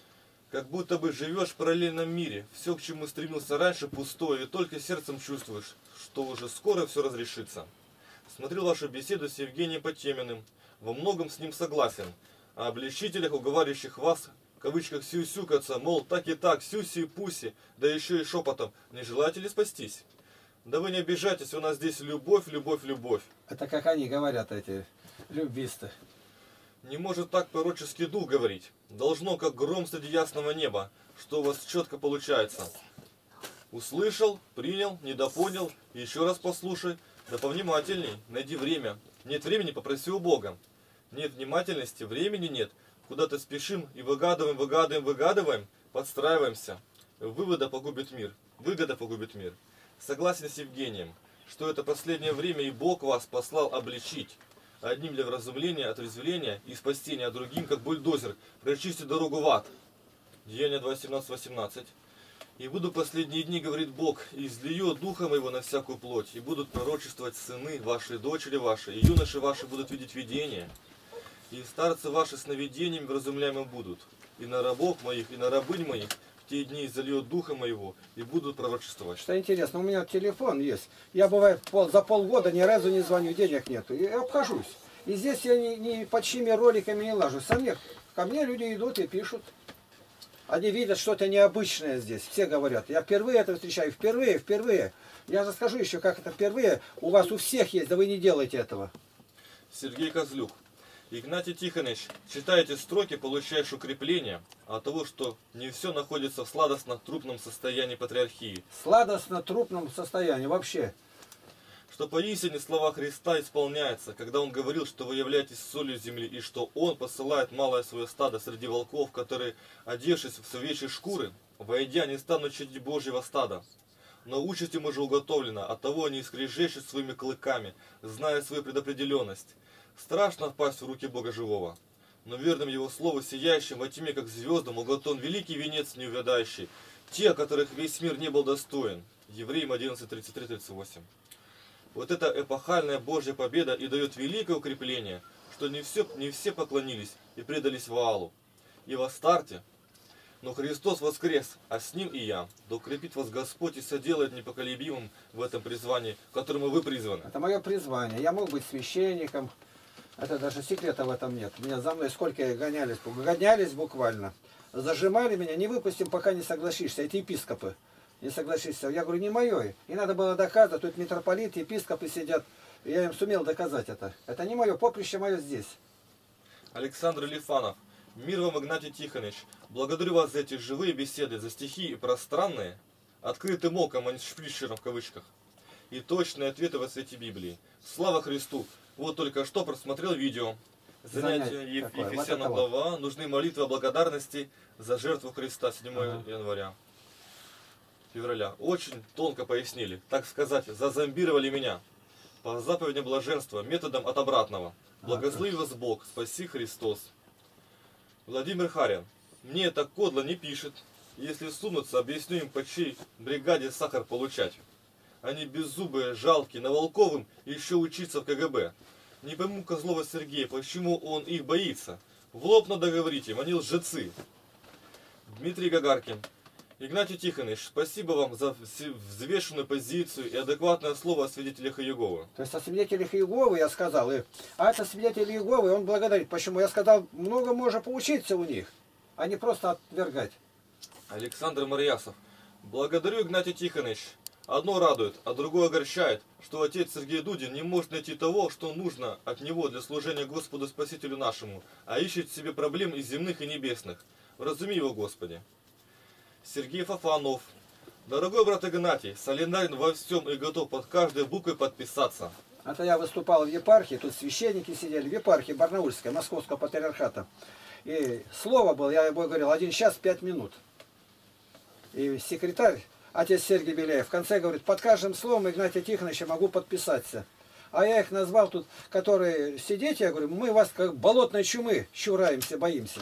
B: Как будто бы живешь в параллельном мире. Все, к чему стремился раньше, пустое, и только сердцем чувствуешь, что уже скоро все разрешится. Смотрел вашу беседу с Евгением Потеминым. Во многом с ним согласен. О обличителях, уговаривающих вас, в кавычках, сюсюкаться, мол, так и так, сюси и пуси, да еще и шепотом, не желаете ли спастись? Да вы не обижайтесь, у нас здесь любовь, любовь, любовь.
A: Это как они говорят, эти любисты.
B: Не может так пророческий дух говорить. Должно, как гром среди ясного неба, что у вас четко получается. Услышал, принял, недопонял, еще раз послушай, да повнимательней, найди время. Нет времени, попроси у Бога. Нет внимательности, времени нет. Куда-то спешим и выгадываем, подстраиваемся. Выгода погубит мир. Согласен с Евгением, что это последнее время и Бог вас послал обличить. Одним для вразумления, отрезвления и спасения, а другим, как бульдозер, прочистить дорогу в ад. Деяния 2:17-18. И буду последние дни, говорит Бог, и излию духа моего на всякую плоть, и будут пророчествовать сыны ваши, дочери ваши, и юноши ваши будут видеть видения, и старцы ваши сновидениями вразумляемы будут, и на рабов моих, и на рабынь моих в те дни изолью духа моего, и будут пророчествовать.
A: Что интересно, у меня телефон есть. Я, бывает, за полгода ни разу не звоню, денег нету. И обхожусь. И здесь я ни под чьими роликами не лажу. Самих ко мне люди идут и пишут. Они видят что-то необычное здесь. Все говорят, я впервые это встречаю, впервые. Я расскажу еще, как это впервые. У вас у всех есть, да вы не делаете этого.
B: Сергей Козлюк. Игнатий Тихонович, читая эти строки, получаешь укрепление от того, что не все находится в сладостно-трупном состоянии патриархии.
A: Сладостно-трупном состоянии вообще.
B: Что поистине слова Христа исполняются, когда Он говорил, что вы являетесь солью земли, и что Он посылает малое свое стадо среди волков, которые, одевшись в овечьи шкуры, войдя, не станут щадить Божьего стада. Но участь им уже уготовлена, оттого они скрежещут своими клыками, зная свою предопределенность. Страшно впасть в руки Бога живого. Но верным Его Слову, сияющим во тьме, как звездам, уготован великий венец неувядающий, те, о которых весь мир не был достоин. Евреям 11:33-38. Вот эта эпохальная Божья победа и дает великое укрепление, что не все поклонились и предались Ваалу. И в Астарте, но Христос воскрес, а с Ним и я. Да укрепит вас Господь и соделает непоколебимым в этом призвании, к которому вы призваны.
A: Это мое призвание. Я мог быть священником. Это даже секрета в этом нет. Меня за мной сколько гонялись буквально. Зажимали меня, не выпустим, пока не согласишься. Эти епископы. Не согласишься. Я говорю, не мое. И надо было доказывать. Тут митрополиты, епископы сидят. Я им сумел доказать это. Это не мое, поприще мое здесь.
B: Александр Лифанов. Мир вам, Игнатий Тихонович. Благодарю вас за эти живые беседы, за стихи и пространные, открытым оком, а не шприщером в кавычках, и точные ответы во свете Библии. Слава Христу! Вот только что просмотрел видео. Занятие Ефесянам глава. Нужны молитвы о благодарности за жертву Христа 7 февраля. Очень тонко пояснили. Так сказать, зазомбировали меня. По заповедям блаженства, методом от обратного. Благослови вас Бог, спаси Христос. Владимир Харин. Мне это кодло не пишет. Если сунутся, объясню им, по чьей бригаде сахар получать. Они беззубые, жалкие, на Волковым еще учиться в КГБ. Не пойму Козлова Сергея, почему он их боится. В лоб надо говорить им, они лжецы. Дмитрий Гагаркин. Игнатий Тихонович, спасибо вам за взвешенную позицию и адекватное слово о свидетелях Иеговы.
A: То есть о свидетелях Иеговы я сказал. А это свидетель Иеговы, он благодарит. Почему? Я сказал, много можно поучиться у них, а не просто отвергать.
B: Александр Марьясов. Благодарю, Игнатий Тихонович. Одно радует, а другое огорчает, что отец Сергей Дудин не может найти того, что нужно от него для служения Господу Спасителю нашему, а ищет себе проблем и земных, и небесных. Вразуми его, Господи. Сергей Фафанов. Дорогой брат Игнатий, солидарен во всем и готов под каждой буквой подписаться.
A: Это я выступал в епархии, тут священники сидели, в епархии Барнаульской, Московского патриархата. И слово было, я ему говорил, 1 час 5 минут. И секретарь, отец Сергей Беляев, в конце говорит, под каждым словом Игнатия Тихоновича могу подписаться. А я их назвал тут, которые сидите, я говорю, мы вас как болотной чумы чураемся, боимся.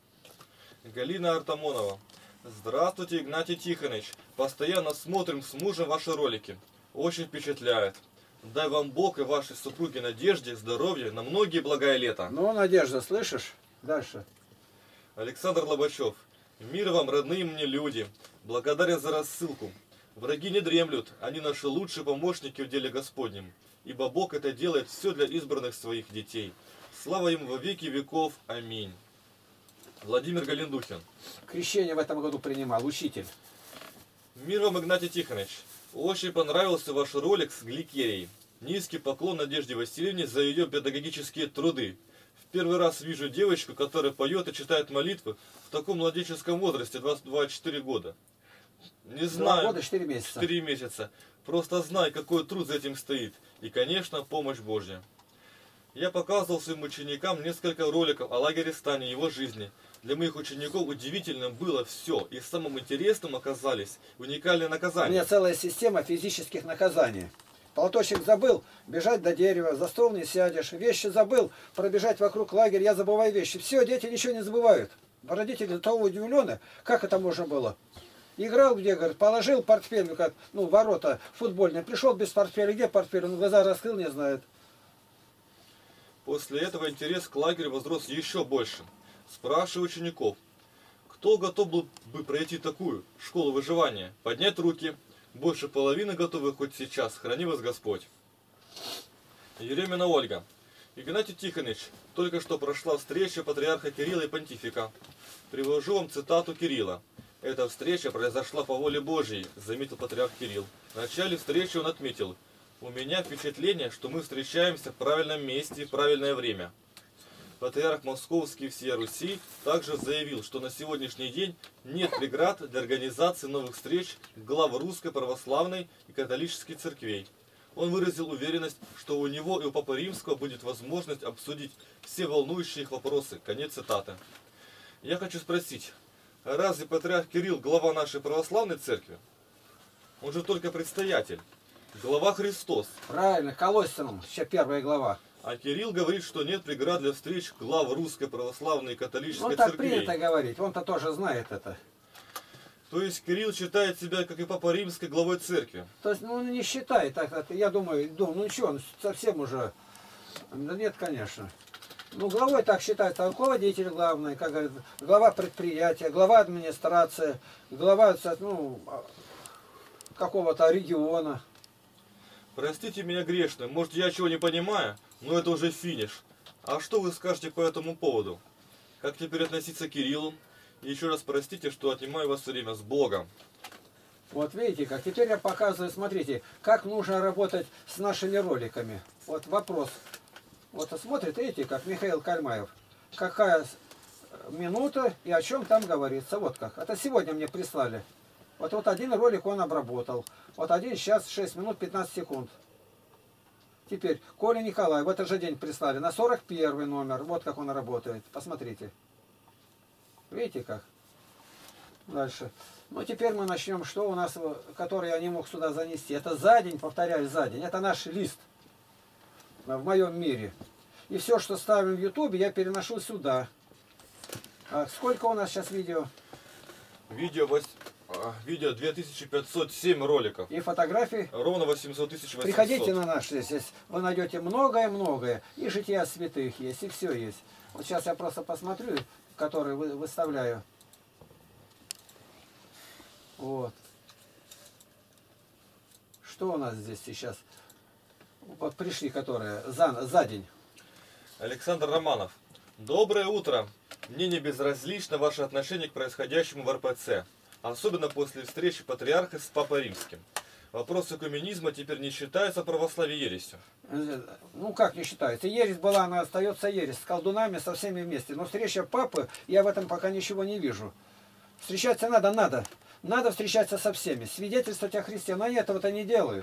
B: Галина Артамонова. Здравствуйте, Игнатий Тихонович. Постоянно смотрим с мужем ваши ролики. Очень впечатляет. Дай вам Бог и вашей супруге надежде, здоровья на многие благое лето.
A: Ну, Надежда, слышишь? Дальше.
B: Александр Лобачев. Мир вам, родные мне люди. Благодарен за рассылку. Враги не дремлют, они наши лучшие помощники в деле Господнем. Ибо Бог это делает все для избранных своих детей. Слава им во веки веков. Аминь. Владимир Галендухин.
A: Крещение в этом году принимал, учитель.
B: Мир вам, Игнатий Тихонович. Очень понравился ваш ролик с Гликерией. Низкий поклон Надежде Васильевне за ее педагогические труды. В первый раз вижу девочку, которая поет и читает молитвы в таком младенческом возрасте, 24 года. Не знаю.
A: 2 года, 4 месяца.
B: 4 месяца. Просто знай, какой труд за этим стоит. И, конечно, помощь Божья. Я показывал своим ученикам несколько роликов о лагере Стане и его жизни. Для моих учеников удивительным было все. И самым интересным оказались уникальные наказания.
A: У меня целая система физических наказаний. Платочек забыл, бежать до дерева, за стол не сядешь. Вещи забыл, пробежать вокруг лагеря, я забываю вещи. Все, дети ничего не забывают. Родители того удивлены, как это можно было. Играл где, говорит, положил портфель, как, ворота футбольные. Пришел без портфеля, где портфель? Он глаза раскрыл, не знает.
B: После этого интерес к лагерю возрос еще больше. Спрашиваю учеников, кто готов был бы пройти такую школу выживания? Поднять руки. Больше половины готовы хоть сейчас. Храни вас Господь. Еремина Ольга. Игнатий Тихонович, только что прошла встреча патриарха Кирилла и понтифика. Привожу вам цитату Кирилла. Эта встреча произошла по воле Божьей, заметил патриарх Кирилл. В начале встречи он отметил: у меня впечатление, что мы встречаемся в правильном месте и в правильное время. патриарх Московский и всея Руси также заявил, что на сегодняшний день нет преград для организации новых встреч глав Русской Православной и Католической церквей. Он выразил уверенность, что у него и у Папы Римского будет возможность обсудить все волнующие их вопросы. Конец цитаты. Я хочу спросить, а разве патриарх Кирилл глава нашей православной церкви? Он же только предстоятель. Глава Христос.
A: Правильно, Колоссянам, еще 1 глава.
B: А Кирилл говорит, что нет преград для встреч глав Русской Православной и Католической
A: Ну так
B: церквей.
A: принято говорить, он-то тоже знает это.
B: То есть Кирилл считает себя, как и Папа Римской, главой церкви.
A: То есть, ну, он не считает, я думаю, ну что, он совсем уже... Да нет, конечно. Ну, главой так считается руководитель главный, как говорят, глава предприятия, глава администрации, глава, ну, какого-то региона.
B: Простите меня грешным, может я чего не понимаю, но это уже финиш. А что вы скажете по этому поводу? Как теперь относиться к Кириллу? И еще раз простите, что отнимаю вас время. С Богом.
A: Вот видите, как теперь я показываю, смотрите, как нужно работать с нашими роликами. Вот вопрос. Вот смотрит, видите, как Михаил Кальмаев. Какая минута и о чем там говорится. Вот как. Это сегодня мне прислали. Вот один ролик он обработал. Вот один сейчас 6 минут 15 секунд. Теперь Коля Николай в этот же день прислали на 41 номер. Вот как он работает. Посмотрите. Видите как? Дальше. Ну теперь мы начнем. Что у нас, который я не мог сюда занести. Это за день, повторяю, за день. Это наш лист в моем мире. И все, что ставим в Ютубе, я переношу сюда. А сколько у нас сейчас видео?
B: Видео 2507 роликов.
A: И фотографии?
B: Ровно 800 800.
A: Приходите на наш здесь. Вы найдете многое-многое. И жития святых есть, и все есть. Вот сейчас я просто посмотрю, которые выставляю. Вот. Что у нас здесь сейчас? Вот пришли, которые за день.
B: Александр Романов. Доброе утро. Мне не безразлично ваше отношение к происходящему в РПЦ. Особенно после встречи патриарха с Папой Римским. Вопрос экуменизма теперь не считается православие ересью.
A: Ну как не считается? Ересь была, она остается ересь. С колдунами, со всеми вместе. Но встреча папы, я в этом пока ничего не вижу. Встречаться надо. Надо встречаться со всеми. Свидетельствовать о Христе. Но они этого-то не делают.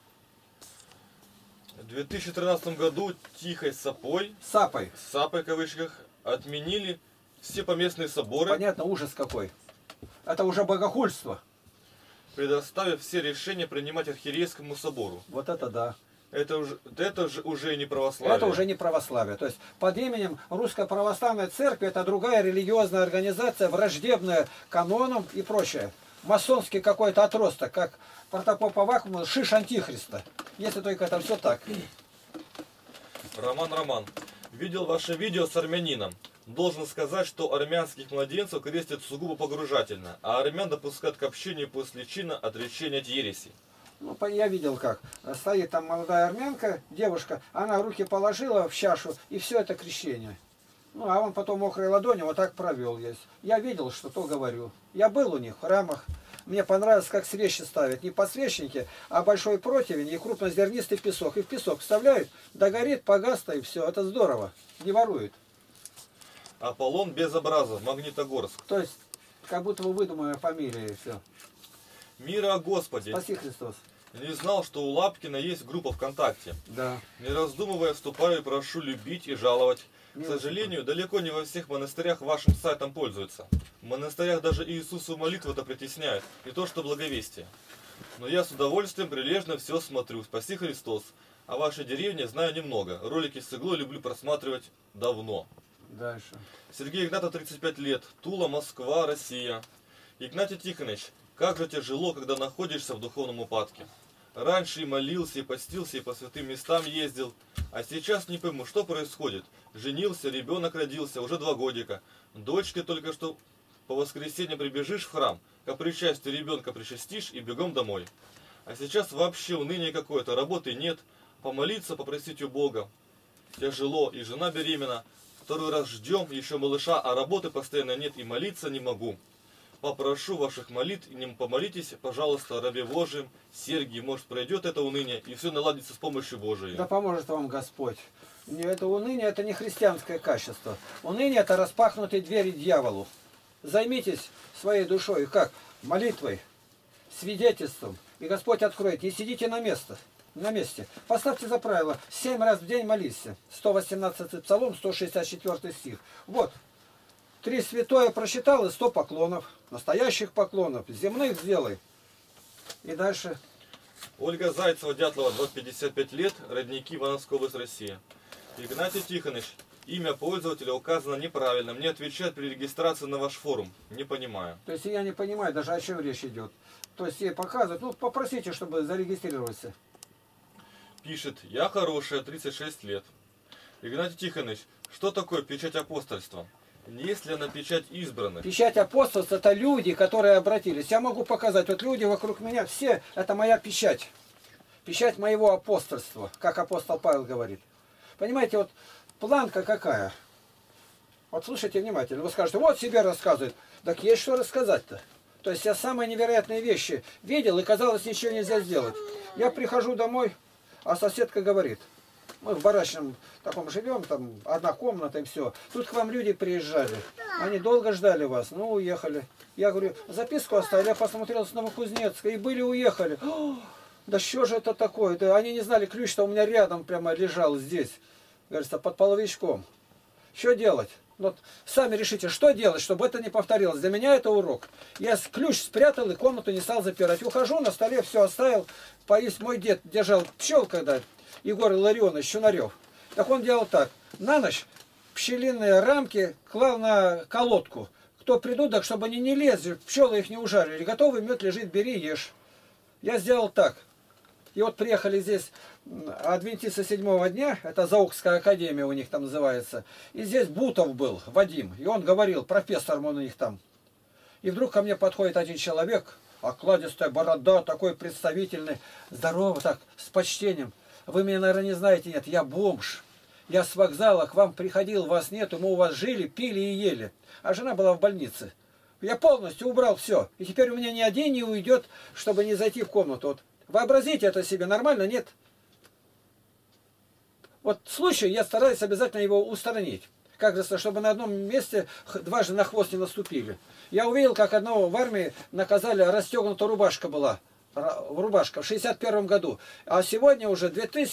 B: В 2013 году тихой сапой,
A: Сапой
B: в кавычках, отменили все поместные соборы.
A: Понятно, ужас какой. Это уже богохульство.
B: Предоставив все решения принимать архиерейскому собору.
A: Вот это да.
B: Это же уже не православие.
A: Это уже не православие. То есть под именем Русская Православная Церковь это другая религиозная организация, враждебная канонам и прочее. Масонский какой-то отросток, как протопоп Авакум, шиш антихриста. Если только это все так.
B: Роман. Видел ваше видео с армянином. Должен сказать, что армянских младенцев крестят сугубо погружательно, а армян допускают к общению после чина отречения от ереси.
A: Ну, я видел как. Стоит там молодая армянка, девушка, она руки положила в чашу, и все это крещение. Ну, а он потом мокрой ладонью вот так провел есть. Я видел, что то говорю. Я был у них в храмах. Мне понравилось, как свечи ставят. Не подсвечники, а большой противень и крупнозернистый песок. И в песок вставляют, догорит, погасно, и все. Это здорово. Не воруют.
B: Аполлон Безобразов, Магнитогорск.
A: То есть, как будто вы выдумали фамилии и все.
B: Мира о Господе.
A: Спаси Христос.
B: Не знал, что у Лапкина есть группа ВКонтакте.
A: Да.
B: Не раздумывая, вступаю и прошу любить и жаловать. К сожалению, далеко не во всех монастырях вашим сайтом пользуются. В монастырях даже Иисусу молитву-то притесняют, и то, что благовестие. Но я с удовольствием прилежно все смотрю. Спаси Христос. О вашей деревне знаю немного. Ролики с иглой люблю просматривать давно.
A: Дальше.
B: Сергей Игнатов, 35 лет. Тула, Москва, Россия. Игнатий Тихонович, как же тяжело, когда находишься в духовном упадке. Раньше и молился, и постился, и по святым местам ездил. А сейчас не пойму, что происходит. Женился, ребенок родился, уже 2 годика. Дочке только что по воскресеньям прибежишь в храм, к причастию ребенка причастишь и бегом домой. А сейчас вообще уныние какое-то, работы нет. Помолиться, попросить у Бога. Тяжело, и жена беременна. 2-й раз ждем еще малыша, а работы постоянно нет и молиться не могу. попрошу ваших молитв, и не помолитесь, пожалуйста, о рабе Божьем, Сергий, может, пройдет это уныние, и все наладится с помощью Божией.
A: Да поможет вам Господь. Это уныние, это не христианское качество. Уныние – это распахнутые двери дьяволу. Займитесь своей душой, как? Молитвой, свидетельством. И Господь откроет. Не сидите на месте. Поставьте за правило. 7 раз в день молись. 118 Псалом, 164 стих. Вот. 3 святое прочитал и 100 поклонов. Настоящих поклонов. Земных сделай. И дальше.
B: Ольга Зайцева, Дятлова, 55 лет, родники, Ивановская область, Россия. Игнатий Тихонович, имя пользователя указано неправильно. Мне отвечают при регистрации на ваш форум. Не понимаю.
A: То есть я не понимаю даже, о чем речь идет. То есть ей показывают. Ну, попросите, чтобы зарегистрироваться.
B: Пишет, я хорошая, 36 лет. Игнатий Тихонович, что такое печать апостольства? Есть ли она печать избранных?
A: Печать апостольства – это люди, которые обратились. Я могу показать, вот люди вокруг меня, все, это моя печать. Печать моего апостольства, как апостол Павел говорит. Понимаете, вот планка какая? Вот слушайте внимательно. Вы скажете, вот себе рассказывает. Так есть что рассказать-то. То есть я самые невероятные вещи видел, и казалось, ничего нельзя сделать. Я прихожу домой, а соседка говорит, мы в барачном таком живем, там одна комната и все. Тут к вам люди приезжали. Они долго ждали вас, ну уехали. Я говорю, записку оставили, я посмотрел с Новокузнецка, и были уехали. О, да что же это такое? Да они не знали, ключ-то у меня рядом прямо лежал здесь. Говорится, под половичком. Что делать? Вот сами решите, что делать, чтобы это не повторилось. Для меня это урок. Я ключ спрятал и комнату не стал запирать. Ухожу, на столе все оставил. Мой дед держал пчел, когда Егор Илларионович Чунарев. Так он делал так. На ночь пчелиные рамки клал на колодку. Кто придут, так чтобы они не лезли, пчелы их не ужарили. Готовый мед лежит, бери, ешь. Я сделал так. И вот приехали здесь адвентисты 7-го дня, это Заокская академия у них там называется. И здесь Бутов был, Вадим. И он говорил, профессор он у них там. И вдруг ко мне подходит один человек, окладистая борода, такой представительный, здоровый так, с почтением. Вы меня, наверное, не знаете, нет, я бомж. Я с вокзала к вам приходил, вас нету, мы у вас жили, пили и ели. А жена была в больнице. Я полностью убрал все. И теперь у меня ни один не уйдет, чтобы не зайти в комнату. Вот вообразите это себе, нормально, нет? Вот случай, я стараюсь обязательно его устранить. Как говорится, чтобы на одном месте дважды на хвост не наступили. Я увидел, как одного в армии наказали, расстегнута рубашка была. Рубашка в 61 году. А сегодня уже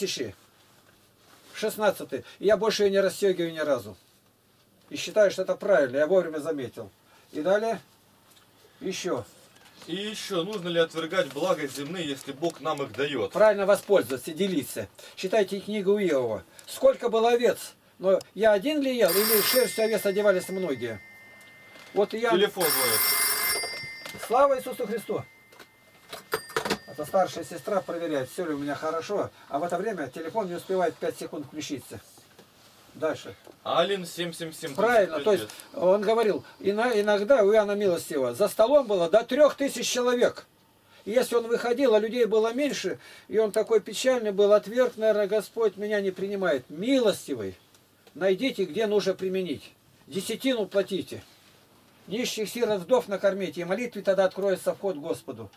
A: 2016. И я больше ее не расстегиваю ни разу. И считаю, что это правильно. Я вовремя заметил. И далее еще.
B: И еще, нужно ли отвергать блага земные, если Бог нам их дает?
A: Правильно воспользоваться, делиться. Читайте книгу Иова. Сколько было овец, но я один ли ел, или шерстью овец одевались многие? Вот я...
B: Телефон звонит.
A: Слава Иисусу Христу! Это старшая сестра проверяет, все ли у меня хорошо, а в это время телефон не успевает 5 секунд включиться. Дальше.
B: Алин 777.
A: Правильно, то есть он говорил, иногда у Иоанна Милостивого за столом было до 3000 человек. И если он выходил, а людей было меньше, и он такой печальный был, отверг, наверное, Господь меня не принимает. Милостивый, найдите, где нужно применить. Десятину платите. Нищих, сирот, вдов накормите, и молитве тогда откроется вход к Господу.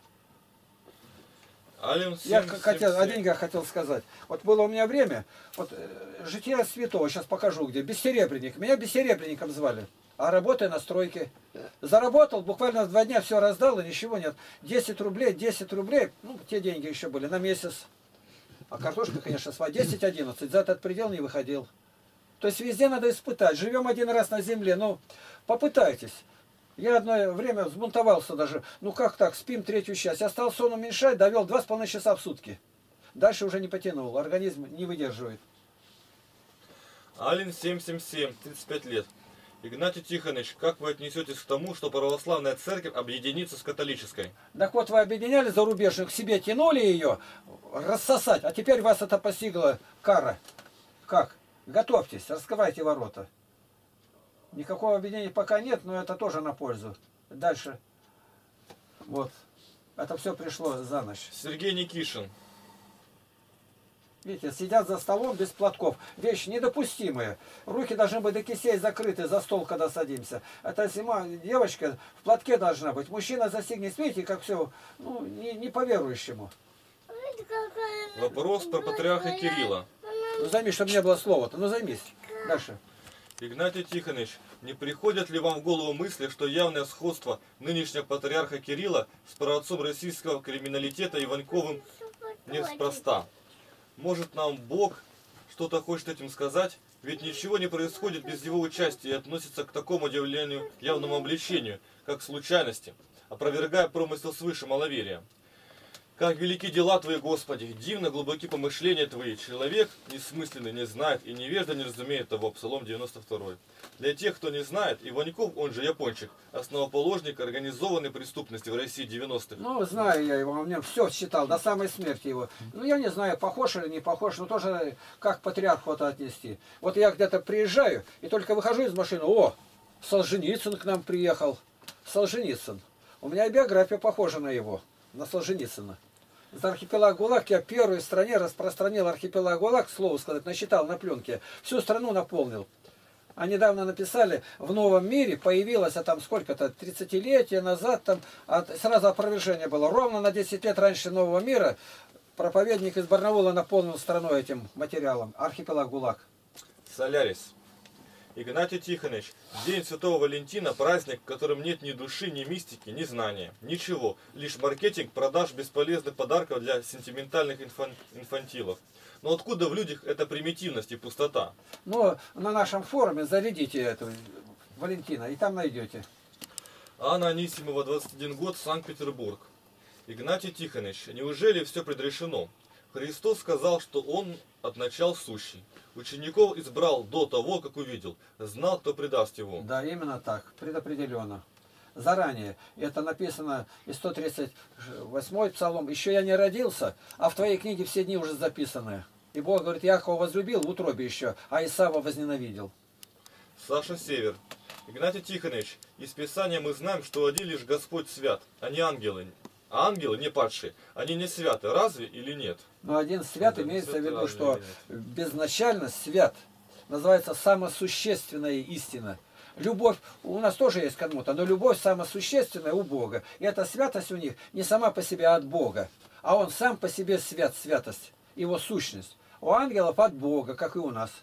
B: Алин
A: Я о деньгах хотел сказать. Вот было у меня время, вот житие святого, сейчас покажу где, бессеребренник. Меня бессеребренником звали, а работая на стройке. Заработал, буквально в 2 дня все раздал, и ничего нет. 10 рублей, ну, те деньги еще были на месяц. А картошка, конечно, своя, 10-11, за этот предел не выходил. То есть везде надо испытать. Живем один раз на земле, ну, попытайтесь. Я одно время взбунтовался даже. Ну как так, спим 3-ю часть. Я стал сон уменьшать, довел 2,5 часа в сутки. Дальше уже не потянул, организм не выдерживает.
B: Алин 777, 35 лет. Игнатий Тихонович, как вы отнесетесь к тому, что православная церковь объединится с католической?
A: Так вот, вы объединяли зарубежных, к себе тянули ее, рассосать, а теперь вас это постигла кара. Как? Готовьтесь, раскрывайте ворота. Никакого объединения пока нет, но это тоже на пользу. Дальше. Вот. Это все пришло за ночь.
B: Сергей Никишин.
A: Видите, сидят за столом без платков. Вещь недопустимая. Руки должны быть до кистей закрыты за стол, когда садимся. Это зима, девочка в платке должна быть. Мужчина застегнет. Видите, как все, ну, не по верующему.
B: Вопрос про патриарха Кирилла.
A: Ну займись, чтобы не было слова-то. Ну займись. Дальше.
B: Игнатий Тихонович, не приходят ли вам в голову мысли, что явное сходство нынешнего патриарха Кирилла с праотцом российского криминалитета Иваньковым неспроста? Может, нам Бог что-то хочет этим сказать? Ведь ничего не происходит без его участия и относится к такому удивлению, явному обличению, как к случайности, опровергая промысел свыше маловерия. Как велики дела Твои, Господи, дивно глубоки помышления Твои. Человек несмысленный не знает и невежда не разумеет того. Псалом 92. Для тех, кто не знает, Иваньков, он же Япончик, основоположник организованной преступности в России 90-х.
A: Ну, знаю я его, у меня все читал, до самой смерти его. Ну, я не знаю, похож или не похож, но тоже как к патриарху это отнести. Вот я где-то приезжаю, и только выхожу из машины, о, Солженицын к нам приехал. Солженицын. У меня и биография похожа на его, на Солженицына. За архипелаг ГУЛАГ я первой в стране распространил архипелаг ГУЛАГ, к слову сказать, насчитал на пленке. Всю страну наполнил. А недавно написали, в новом мире появилось, а там сколько-то, 30-летия назад, там сразу опровержение было. Ровно на 10 лет раньше нового мира проповедник из Барнаула наполнил страну этим материалом. Архипелаг ГУЛАГ.
B: Солярис. Игнатий Тихонович, День Святого Валентина – праздник, в котором нет ни души, ни мистики, ни знания. Ничего, лишь маркетинг продаж бесполезных подарков для сентиментальных инфантилов. Но откуда в людях эта примитивность и пустота?
A: Ну, на нашем форуме зарядите эту Валентина, и там найдете.
B: Анна Анисимова, 21 год, Санкт-Петербург. Игнатий Тихонович, неужели все предрешено? Христос сказал, что Он от начала сущий. Учеников избрал до того, как увидел. Знал, кто предаст его.
A: Да, именно так, предопределенно. Заранее. Это написано из 138-й псалом. Еще я не родился, а в твоей книге все дни уже записаны. И Бог говорит, Якова возлюбил в утробе еще, а Исава возненавидел.
B: Саша Север. Игнатий Тихонович, из Писания мы знаем, что один лишь Господь свят, а не ангелы. А ангелы, не падшие, они не святы. Разве или нет?
A: Но один свят
B: Да,
A: имеется в
B: святы
A: виду,
B: разве
A: что
B: или нет?
A: безначально свят. Называется самосущественная истина. Любовь у нас тоже есть кому-то, но любовь самосущественная у Бога. И эта святость у них не сама по себе от Бога, а он сам по себе свят, святость, его сущность. У ангелов от Бога, как и у нас.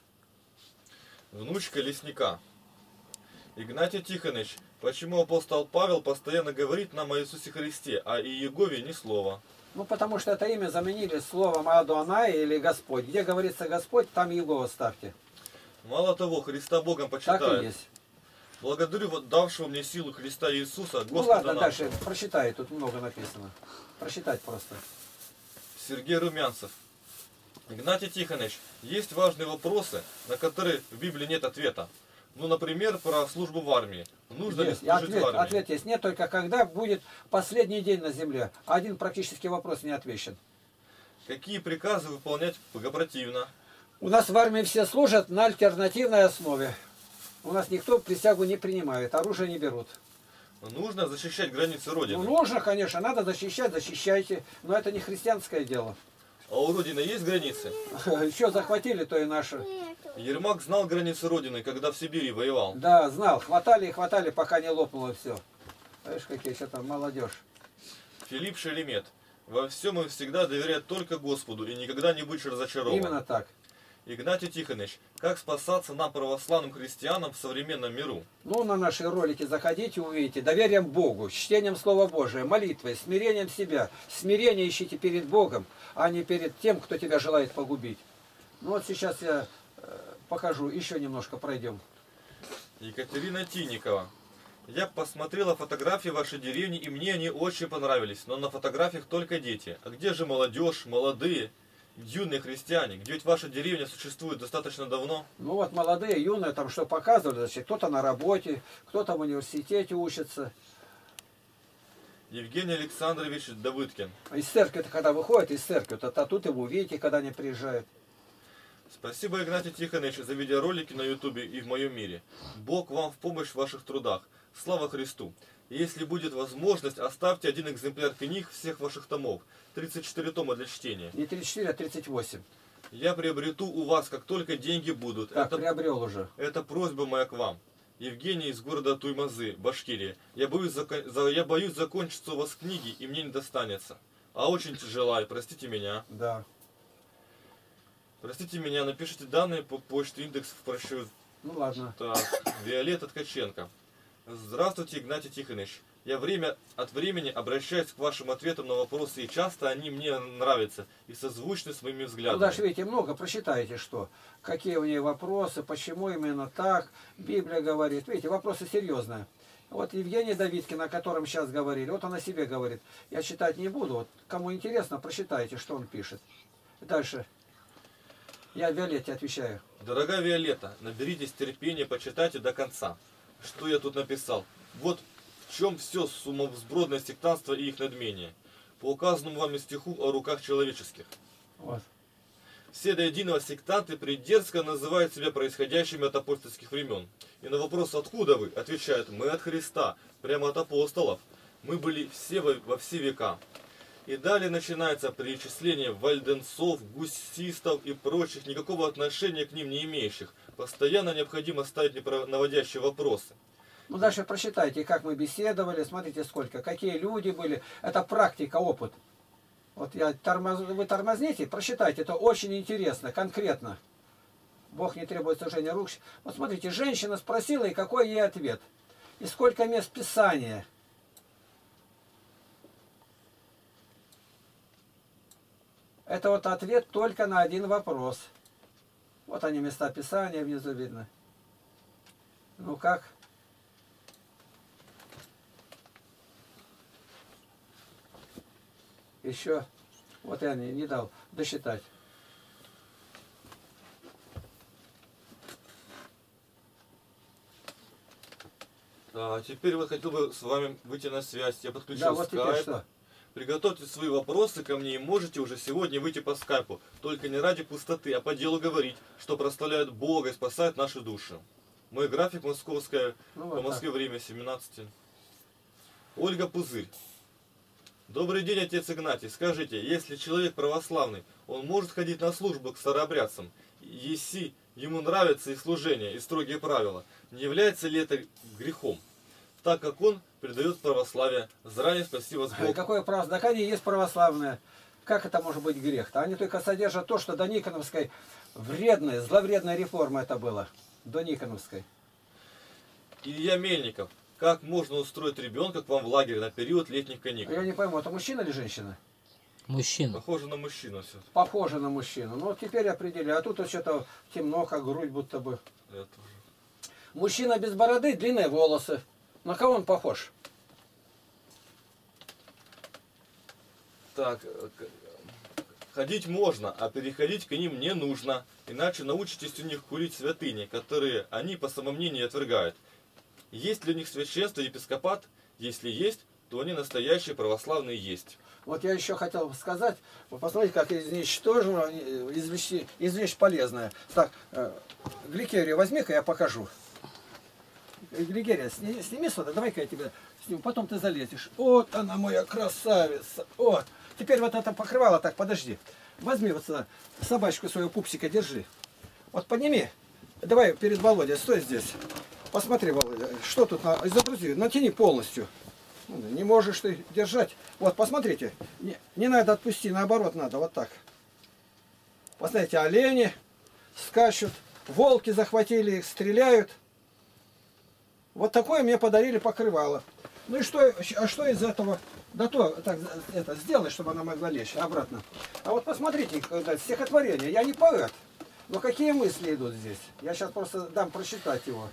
B: Внучка лесника. Игнатий Тихонович, почему апостол Павел постоянно говорит нам о Иисусе Христе, а о Иегове ни слова?
A: Ну, потому что это имя заменили словом Адонай или Господь. Где говорится Господь, там Иегова ставьте.
B: Мало того, Христа Богом
A: Так и
B: почитают.
A: есть.
B: Благодарю вот давшего мне силу Христа Иисуса,
A: Ну
B: Господа
A: ладно,
B: нашего.
A: дальше прочитай, тут много написано. Прочитать просто.
B: Сергей Румянцев. Игнатий Тихонович, есть важные вопросы, на которые в Библии нет ответа. Ну, например, про службу в армии. Нужно
A: Есть.
B: ли служить в армии?
A: Ответ есть. Нет, только когда будет последний день на земле. Один практически вопрос не отвечен.
B: Какие приказы выполнять богопротивно?
A: У нас в армии все служат на альтернативной основе. У нас никто присягу не принимает, оружие не берут.
B: Нужно защищать границы Родины.
A: Ну, нужно, конечно, надо защищать, защищайте. Но это не христианское дело.
B: А у Родины есть границы?
A: Что захватили, то и наше.
B: Ермак знал границы Родины, когда в Сибири воевал.
A: Да, знал. Хватали и хватали, пока не лопнуло все. Знаешь, какие что там молодежь.
B: Филипп Шеремет. Во всем и всегда доверять только Господу и никогда не быть разочарован.
A: Именно так.
B: Игнатий Тихонович, как спасаться нам, православным христианам, в современном миру?
A: Ну, на наши ролики заходите, увидите. Доверием Богу, чтением Слова Божия, молитвой, смирением себя. Смирение ищите перед Богом, а не перед тем, кто тебя желает погубить. Ну вот сейчас я покажу, еще немножко пройдем.
B: Екатерина Тинникова. Я посмотрела фотографии вашей деревни, и мне они очень понравились, но на фотографиях только дети. А где же молодежь, молодые, юные христиане? Где ведь ваша деревня существует достаточно давно?
A: Ну вот молодые, юные, там что показывали, значит, кто-то на работе, кто-то в университете учится.
B: Евгений Александрович Давыдкин.
A: Из церкви-то когда выходит, из церкви, то тут его увидите, когда они приезжают.
B: Спасибо, Игнатий Тихонович, за видеоролики на Ютубе и в моем мире. Бог вам в помощь в ваших трудах. Слава Христу! И если будет возможность, оставьте один экземпляр книг всех ваших томов. 34 тома для чтения.
A: Не 34, а 38.
B: Я приобрету у вас, как только деньги будут.
A: Так, приобрел уже.
B: Это просьба моя к вам. Евгений из города Туймазы, Башкирия. Я боюсь закончиться у вас книги, и мне не достанется. А очень желаю, простите меня.
A: Да.
B: Простите меня, напишите данные по почте, индекс в прощу.
A: Ну ладно.
B: Так, Виолетта Ткаченко. Здравствуйте, Игнатий Тихонович. Я время от времени обращаюсь к вашим ответам на вопросы, и часто они мне нравятся и созвучны с моими
A: Ну,
B: взглядами.
A: даже видите, много прочитаете, что. Какие у нее вопросы, почему именно так. Библия говорит. Видите, вопросы серьезные. Вот Евгения Давидкина, о котором сейчас говорили, вот он о себе говорит. Я читать не буду. Вот кому интересно, прочитайте, что он пишет. Дальше. Я Виолетте отвечаю.
B: Дорогая Виолетта, наберитесь терпения, почитайте до конца. Что я тут написал? Вот в чем все сумасбродное сектантство и их надмение. По указанному вами стиху о руках человеческих.
A: Вот.
B: Все до единого сектанты придерзко называют себя происходящими от апостольских времен. И на вопрос «Откуда вы?» отвечают: «Мы от Христа, прямо от апостолов. Мы были все во все века». И далее начинается перечисление вальденцов, гусистов и прочих, никакого отношения к ним не имеющих. Постоянно необходимо ставить наводящие вопросы.
A: Ну, дальше прочитайте, как мы беседовали, смотрите сколько, какие люди были. Это практика, опыт. Вот вы тормозните, прочитайте, это очень интересно, конкретно. Бог не требует сложения рук. Вот смотрите, женщина спросила, и какой ей ответ. И сколько мест Писания. Это вот ответ только на один вопрос. Вот они, места Писания, внизу видно. Ну как? Еще, вот я не дал досчитать.
B: А теперь вот хотел бы с вами выйти на связь. Я подключил
A: Да, вот теперь
B: скайп.
A: что?
B: Приготовьте свои вопросы ко мне и можете уже сегодня выйти по скайпу. Только не ради пустоты, а по делу говорить, что прославляют Бога и спасают наши души. Мой график московская,
A: Ну,
B: по
A: вот
B: Москве время 17. Ольга Пузырь. Добрый день, отец Игнатий. Скажите, если человек православный, он может ходить на службу к старообрядцам? Если ему нравятся и служения, и строгие правила, не является ли это грехом? Так как он придает православие. Заранее спасибо вас Бог.
A: Какое православие? Так они и есть православные. Как это может быть грех-то? Они только содержат то, что до Никоновской вредная, зловредная реформа это было. До Никоновской.
B: Илья Мельников. Как можно устроить ребенка к вам в лагерь на период летних каникул?
A: Я не пойму, это мужчина или женщина?
C: Мужчина.
B: Похоже на мужчину все.
A: Похоже на мужчину. Ну вот теперь определяю. А тут вот что-то темно, как грудь будто бы.
B: Это уже.
A: Мужчина без бороды, длинные волосы. На кого он похож?
B: Так, ходить можно, а переходить к ним не нужно. Иначе научитесь у них курить святыни, которые они по самомнению отвергают. Есть ли у них священство, епископат? Если есть, то они настоящие православные есть.
A: Вот я еще хотел сказать, вы посмотрите, как из ничтожного извлечь полезное. Так, Гликерию возьми-ка, я покажу. Гликерия, сними сюда, давай-ка я тебя сниму, потом ты залезешь. Вот она моя красавица. Вот. Теперь вот это покрывало, так, подожди. Возьми вот сюда, собачку свою, пупсика, держи. Вот подними. Давай перед Володей, стой здесь. Посмотри, Володя, что тут, загрузи, натяни полностью. Не можешь ты держать. Вот, посмотрите, не надо отпусти, наоборот надо, вот так. Посмотрите, олени скачут, волки захватили их, стреляют. Вот такое мне подарили покрывало. Ну и что, а что из этого? Да то, так, это, сделай, чтобы она могла лечь обратно. А вот посмотрите, стихотворение, я не поэт, но какие мысли идут здесь. Я сейчас просто дам прочитать его.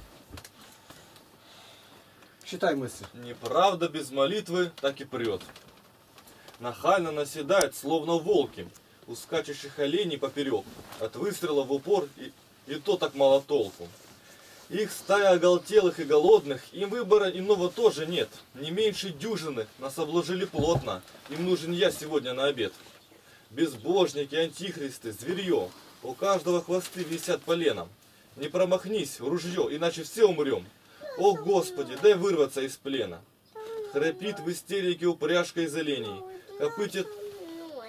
A: Читай мысль.
B: Неправда без молитвы так и прет. Нахально наседает, словно волки, у скачущих оленей поперек. От выстрела в упор и то так мало толку. Их стая оголтелых и голодных, им выбора иного тоже нет. Не меньше дюжины нас обложили плотно, им нужен я сегодня на обед. Безбожники, антихристы, зверье, у каждого хвосты висят поленом. Не промахнись, ружье, иначе все умрем. О Господи, дай вырваться из плена. Храпит в истерике упряжка из оленей.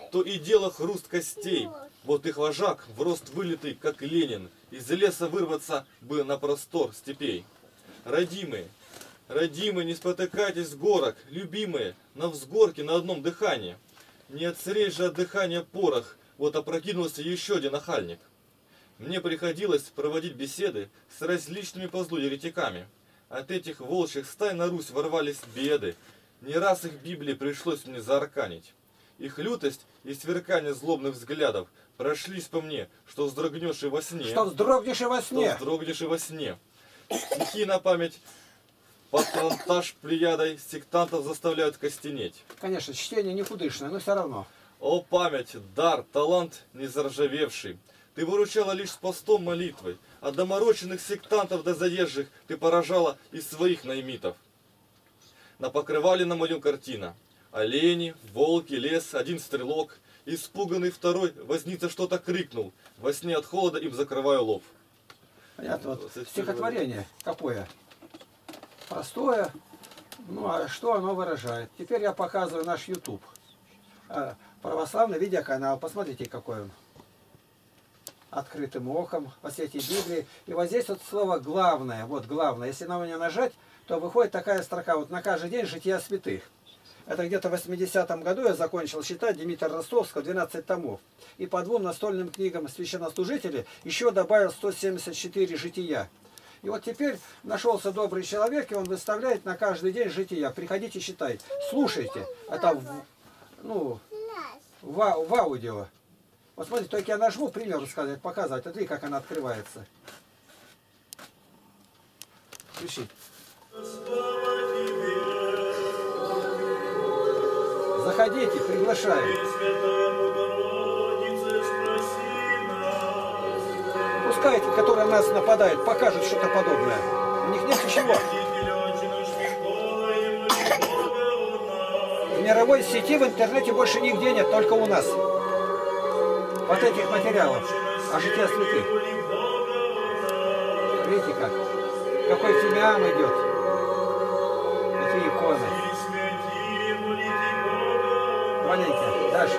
B: то и дело хруст костей. Вот их вожак, в рост вылитый, как Ленин, из леса вырваться бы на простор степей. Родимые, родимые, не спотыкайтесь с горок, любимые, на взгорке на одном дыхании. Не отсрей же от дыхания порох, вот опрокинулся еще один охальник. Мне приходилось проводить беседы с различными по злу еретиками. От этих волчьих стай на Русь ворвались беды. Не раз их Библии пришлось мне заарканить. Их лютость и сверкание злобных взглядов прошлись по мне, что вздрогнешь и во сне.
A: Что вздрогнешь и во сне.
B: Что вздрогнешь и во сне. Стихи на память патронтаж плеядой сектантов заставляют костенеть.
A: Конечно, чтение никудышное, но все равно.
B: О память, дар, талант не заржавевший. Ты выручала лишь с постом молитвой, а домороченных сектантов да заезжих ты поражала из своих наймитов. На покрывале на моем картина. Олени, волки, лес, один стрелок. Испуганный второй возница что-то крикнул. Во сне от холода им закрываю лоб.
A: Понятно, вот стихотворение какое? Простое. Ну а что оно выражает? Теперь я показываю наш YouTube. Православный видеоканал. Посмотрите, какой он. Открытым оком, по свете Библии. И вот здесь вот слово главное. Вот главное. Если на него нажать, то выходит такая строка. Вот на каждый день жития святых. Это где-то в 80-м году я закончил читать Дмитрия Ростовского, 12 томов. И по 2 настольным книгам священнослужителей еще добавил 174 жития. И вот теперь нашелся добрый человек, и он выставляет на каждый день жития. Приходите, читайте. Слушайте. Это в аудио. Вот смотрите, только я нажму, пример рассказать, показать. Смотри, как она открывается. Включи. Заходите, приглашаем. Пускай эти, которые на нас нападают, покажут что-то подобное. У них нет ничего. В мировой сети, в интернете больше нигде нет, только у нас. Вот этих материалов о житии святых. Видите как? Какой фимиам идет. Эти иконы. Маленькие. Дальше.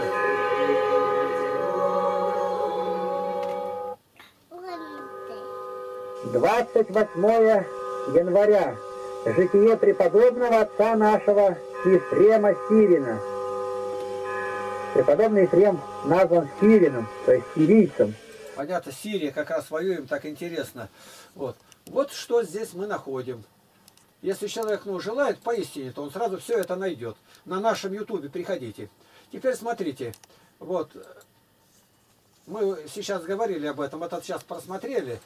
C: «28 января. Житие преподобного отца нашего Ефрема Сирина». Преподобный Ефрем назван Сирином, то есть сирийцем.
A: Понятно, Сирия, как раз воюем, так интересно. Вот что здесь мы находим. Если человек желает поистине, то он сразу все это найдет. На нашем ютубе приходите. Теперь смотрите. Вот. Мы сейчас говорили об этом, этот сейчас просмотрели.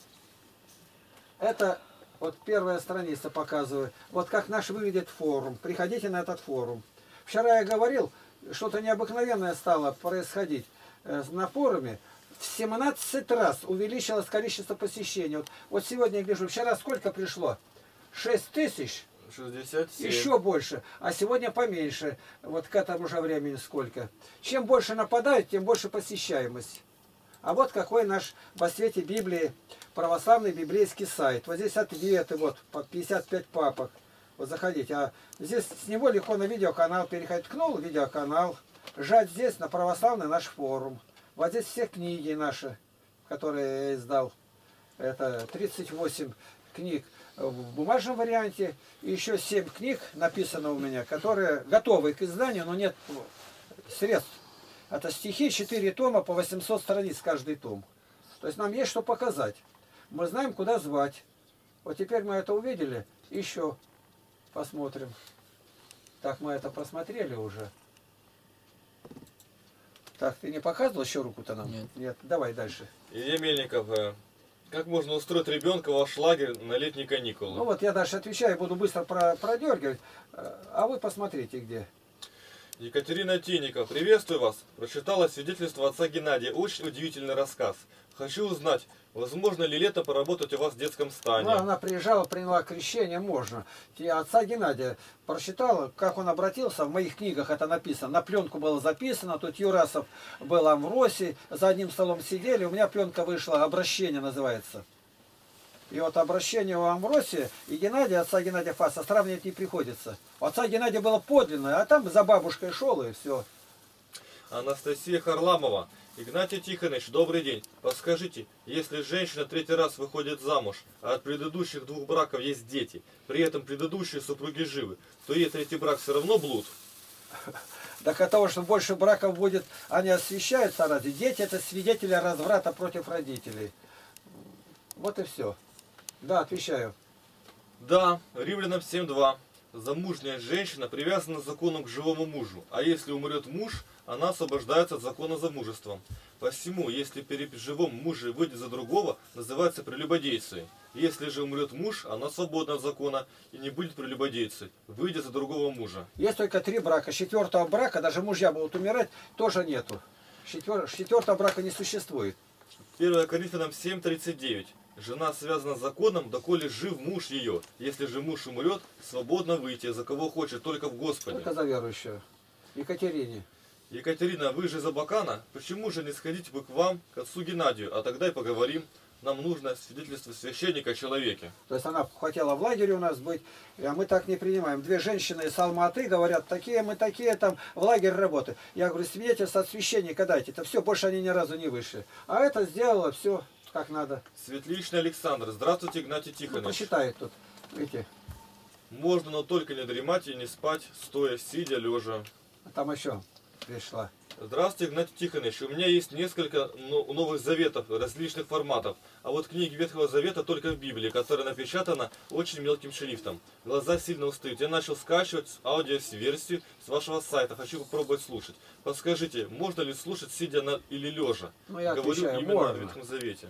A: Это вот первая страница показываю. Вот как наш выглядит форум. Приходите на этот форум. Вчера я говорил, что-то необыкновенное стало происходить на форуме. В 17 раз увеличилось количество посещений. Вот сегодня я гляжу, вчера сколько пришло? 6000?
B: 67.
A: Еще больше. А сегодня поменьше. Вот к этому же времени сколько. Чем больше нападают, тем больше посещаемость. А вот какой наш во свете Библии православный библейский сайт. Вот здесь ответы, вот по 55 папок. Вот заходите. А здесь с него легко на видеоканал переходить. Ткнул видеоканал. Жать здесь на православный наш форум. Вот здесь все книги наши, которые я издал. Это 38 книг в бумажном варианте. И еще 7 книг написано у меня, которые готовы к изданию, но нет средств. Это стихи, 4 тома по 800 страниц каждый том. То есть нам есть что показать. Мы знаем, куда звать. Вот теперь мы это увидели. Еще посмотрим. Так, мы это просмотрели уже. Так, ты не показывал еще руку-то нам?
D: Нет.
A: Нет. Давай дальше.
B: Илья Мельников, как можно устроить ребенка в ваш лагерь на летние каникулы?
A: Ну вот я дальше отвечаю, буду быстро продергивать. А вы посмотрите где.
B: Екатерина Тенникова, приветствую вас. Прочитала свидетельство отца Геннадия. Очень удивительный рассказ. Хочу узнать, возможно ли лето поработать у вас в детском стане?
A: Ну, она приезжала, приняла крещение, можно. Отца Геннадия прочитала, как он обратился, в моих книгах это написано. На пленку было записано, тут Юрасов был Амвросий, за одним столом сидели, у меня пленка вышла, обращение называется. И вот обращение у Амвросия и Геннадия, отца Геннадия Фаса, сравнивать не приходится. У отца Геннадия было подлинное, а там за бабушкой шел и все.
B: Анастасия Харламова. Игнатий Тихонович, добрый день. Подскажите, если женщина третий раз выходит замуж, а от предыдущих 2 браков есть дети, при этом предыдущие супруги живы, то ей третий брак все равно блуд?
A: Так от того, что больше браков будет, они освещаются разве? Дети это свидетели разврата против родителей. Вот и все. Да, отвечаю.
B: Да, Римлянам 7.2. Замужняя женщина привязана законом к живому мужу, а если умрет муж, она освобождается от закона замужеством. Посему, если при живом муже выйдет за другого, называется прелюбодейцей. Если же умрет муж, она свободна от закона и не будет прелюбодейцей, выйдя за другого мужа.
A: Есть только 3 брака. 4-го брака, даже мужья будут умирать, тоже нету. 4-го брака не существует.
B: 1 Коринфянам 7.39. Жена связана законом, доколе жив муж ее. Если же муж умрет, свободно выйти, за кого хочет, только в Господе.
A: Только за верующего. Екатерине.
B: Екатерина, вы же из Абакана, почему же не сходите бы к вам, к отцу Геннадию, а тогда и поговорим. Нам нужно свидетельство священника о человеке.
A: То есть она хотела в лагере у нас быть, а мы так не принимаем. 2 женщины из Алма-Аты говорят, такие мы такие, там в лагере работают. Я говорю, свидетельство от священника дайте. Это все, больше они ни разу не вышли. А это сделала все как надо.
B: Светличный Александр. Здравствуйте, Игнатий Тихонович.
A: Ну, посчитает тут. Видите,
B: Можно, но только не дремать и не спать, стоя, сидя, лежа.
A: а там еще пришла.
B: Здравствуйте, Игнатий Тихонович. У меня есть несколько новых заветов различных форматов. А вот книги Ветхого Завета только в Библии, которая напечатана очень мелким шрифтом. Глаза сильно устают. Я начал скачивать аудиоверсию с вашего сайта. Хочу попробовать слушать. Подскажите, можно ли слушать, сидя или лежа?
A: Ну, я
B: Говорю
A: отвечаю,
B: именно
A: можно.
B: о Ветхом Завете.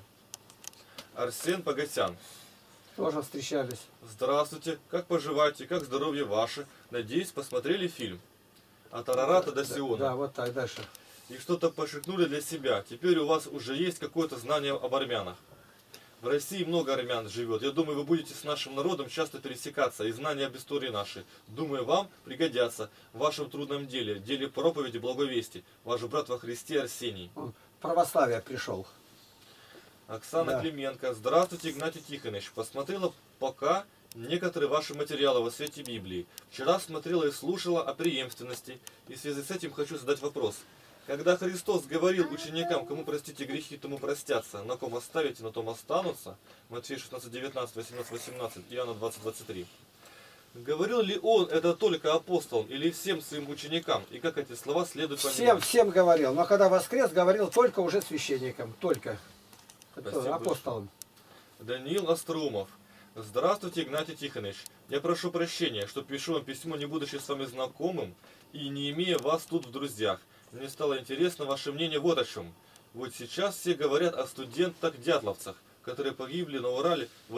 B: Арсен Погосян.
A: Тоже встречались.
B: Здравствуйте. Как поживаете? Как здоровье ваше? Надеюсь, посмотрели фильм. От Арарата до Сиона.
A: Да, вот так, дальше.
B: И что-то подчеркнули для себя. Теперь у вас уже есть какое-то знание об армянах. В России много армян живет. Я думаю, вы будете с нашим народом часто пересекаться. И знания об истории нашей, думаю, вам пригодятся в вашем трудном деле. Деле проповеди благовестия. Ваш брат во Христе Арсений.
A: Он в православие пришел.
B: Оксана
A: Да.
B: Клименко. Здравствуйте, Игнатий Тихонович. Посмотрела пока некоторые ваши материалы во свете Библии. Вчера смотрела и слушала о преемственности. И в связи с этим хочу задать вопрос. Когда Христос говорил ученикам, кому простите грехи, тому простятся, на ком оставите, на том останутся, Матфея 16, 19, 18, 18, Иоанна 20, 23, говорил ли он это только апостолам или всем своим ученикам? И как эти слова следует понимать?
A: Всем говорил. Но когда воскрес, говорил только уже священникам. Только.
B: Спасибо
A: Апостолам.
B: Даниил Острумов. Здравствуйте, Игнатий Тихонович. Я прошу прощения, что пишу вам письмо, не будучи с вами знакомым и не имея вас тут в друзьях. Мне стало интересно ваше мнение вот о чем. Вот сейчас все говорят о студентах-дятловцах, которые погибли на Урале в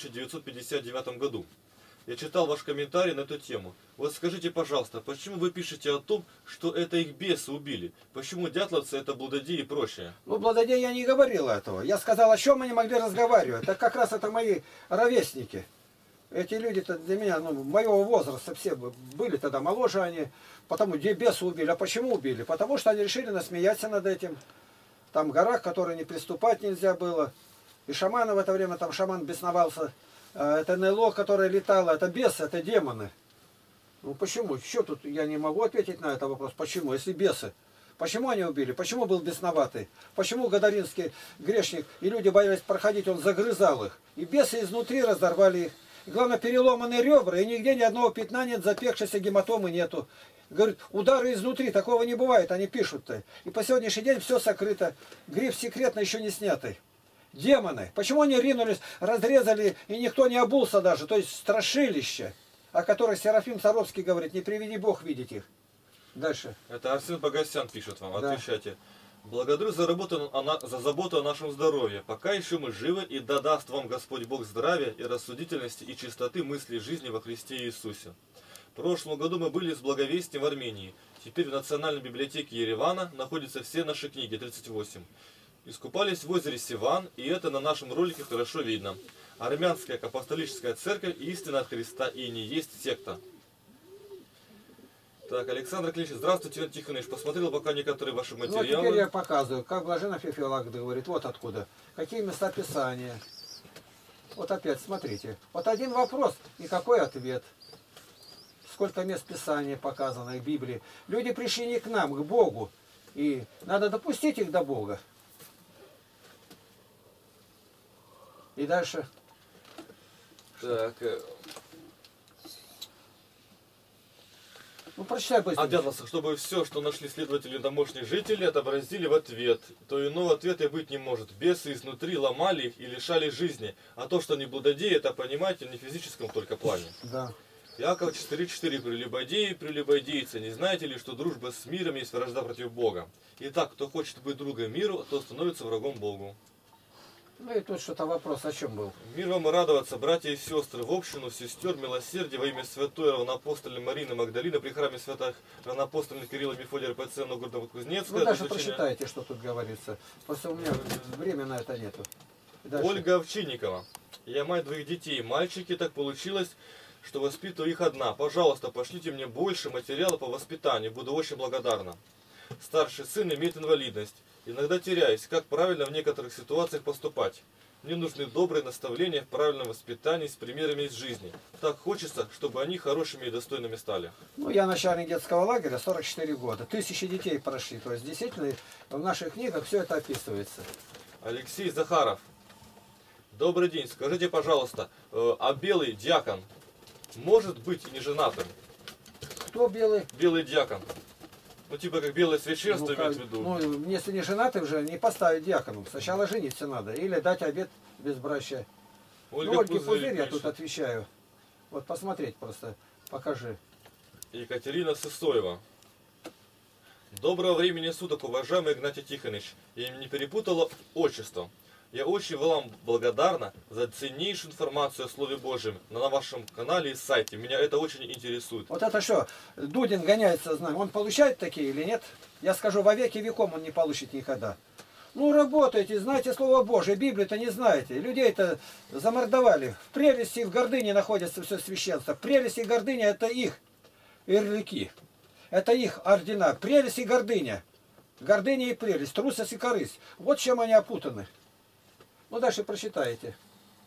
B: 1959 году. Я читал ваш комментарий на эту тему. Вот скажите, пожалуйста, почему вы пишете о том, что это их бесы убили? Почему дятловцы это блудодеи и прочее?
A: Ну, блудодей я не говорил этого. Я сказал, о чем мы не могли разговаривать. Так как раз это мои ровесники. Эти люди-то для меня, ну, моего возраста все были тогда моложе они. Потому где бесы убили. А почему убили? Потому что они решили насмеяться над этим. Там гора, к которой не приступать нельзя было. И шаманы в это время, там шаман бесновался. Это НЛО, которое летало, это бесы, это демоны. Ну почему? Что тут? Я не могу ответить на этот вопрос. Почему? Если бесы. Почему они убили? Почему был бесноватый? Почему Гадаринский грешник и люди боялись проходить, он загрызал их? И бесы изнутри разорвали их. И главное, переломанные ребра, и нигде ни одного пятна нет, запекшейся гематомы нету. Говорят, удары изнутри, такого не бывает, они пишут-то. И по сегодняшний день все сокрыто. Гриф секретно еще не снятый. Демоны. Почему они ринулись, разрезали, и никто не обулся даже? То есть страшилище, о которых Серафим Саровский говорит, не приведи Бог видеть их. Дальше.
B: Это Арсен Погосян пишет вам,
A: Да.
B: отвечайте. Благодарю за заботу о нашем здоровье. Пока еще мы живы, и да даст вам Господь Бог здравия и рассудительности и чистоты мысли жизни во Христе Иисусе. В прошлом году мы были с благовестием в Армении. Теперь в Национальной библиотеке Еревана находятся все наши книги, 38. Искупались в озере Сиван, и это на нашем ролике хорошо видно. Армянская апостолическая церковь истина от Христа и не есть секта. Так, Александр Клич, здравствуйте, Иван Тихонович. Посмотрел пока некоторые ваши
A: Ну,
B: материалы.
A: теперь я показываю, как Блаженный Феофилак говорит, вот откуда. Какие места Писания. Вот опять, смотрите. Вот один вопрос и какой ответ. Сколько мест Писания показано в Библии. Люди пришли не к нам, к Богу. И надо допустить их до Бога. И дальше.
B: Так,
A: Ну, прочитай быстро.
B: обязался, чтобы все, что нашли следователи домашних жителей, отобразили в ответ. То иного ответа и быть не может. Бесы изнутри ломали их и лишали жизни. А то, что они блудодеи, это понимаете не в физическом только плане.
A: Да.
B: Иаков 4.4. Прелюбодейцы, не знаете ли, что дружба с миром есть вражда против Бога? Итак, кто хочет быть другом миру, то становится врагом Богу.
A: Ну и тут что-то вопрос о чем был.
B: Мир вам и радоваться, братья и сестры, в общину сестер милосердия во имя святой равноапостольной Марины Магдалины при храме святых равноапостольных Кирилла Мефодия РПЦ Новгород-Кузнецкая.
A: Ну дальше прочитайте, что тут говорится. Просто у меня времени на это нету. Дальше.
B: Ольга Овчинникова. Я мать двоих детей. Мальчики, так получилось, что воспитываю их одна. Пожалуйста, пошлите мне больше материала по воспитанию. Буду очень благодарна. Старший сын имеет инвалидность. Иногда теряюсь, как правильно в некоторых ситуациях поступать. Мне нужны добрые наставления в правильном воспитании с примерами из жизни. Так хочется, чтобы они хорошими и достойными стали.
A: Ну, я начальник детского лагеря, 44 года. 1000 детей прошли. То есть, действительно, в наших книгах все это описывается.
B: Алексей Захаров. Добрый день. Скажите, пожалуйста, а белый диакон может быть не женатым?
A: Кто белый?
B: Белый диакон. Ну, типа как белое священство,
A: Ну,
B: имеется в виду.
A: ну, если не женатый уже, не поставить диаконом. Сначала жениться надо. Или дать обет безбрачия.
B: Ольга
A: Ну, Ольге
B: Пузырь
A: Пузырь я тут
B: пишет.
A: отвечаю. Вот посмотреть просто. Покажи.
B: Екатерина Сысоева. Доброго времени суток, уважаемый Игнатий Тихонович. Я не перепутала отчество. Я очень вам благодарна за ценнейшую информацию о Слове Божьем на вашем канале и сайте. Меня это очень интересует.
A: Вот это что? Дудин гоняется, знаем. Он получает такие или нет? Я скажу, во веки веком он не получит никогда. Ну, работайте, знайте Слово Божие. Библию-то не знаете. Людей-то замордовали. В прелести и в гордыне находится все священство. Прелесть и гордыня – это их ярлыки. Это их ордена. Прелесть и гордыня. Гордыня и прелесть. Трусость и корысть. Вот чем они опутаны. Ну, дальше прочитаете.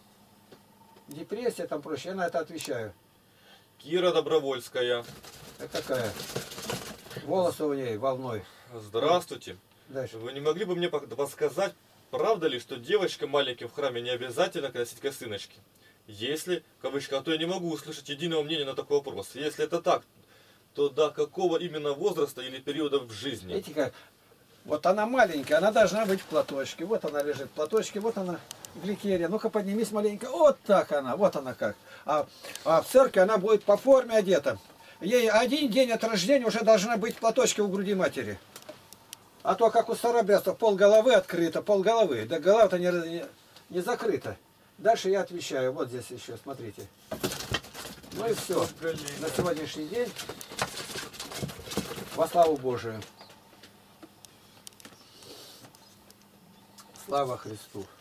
A: Депрессия там проще. Я на это отвечаю.
B: Кира Добровольская.
A: Это какая? Волосы у ней волной.
B: Здравствуйте.
A: Дальше.
B: Вы не могли бы мне подсказать, правда ли, что девочкам маленьким в храме не обязательно носить косыночки? Если, в кавычках, то я не могу услышать единого мнения на такой вопрос. Если это так, то до какого именно возраста или периода в жизни?
A: Видите как? Вот она маленькая, она должна быть в платочке. Вот она лежит в платочке, вот она гликерия. Ну-ка поднимись маленько. Вот так она, вот она как. А в церкви она будет по форме одета. Ей один день от рождения уже должна быть в платочке у груди матери. А то как у старобрядцев, пол головы открыто, пол головы. Да голова-то не закрыта. Дальше я отвечаю. Вот здесь еще, смотрите. Ну и все. На сегодняшний день. Во славу Божию. Слава Христу!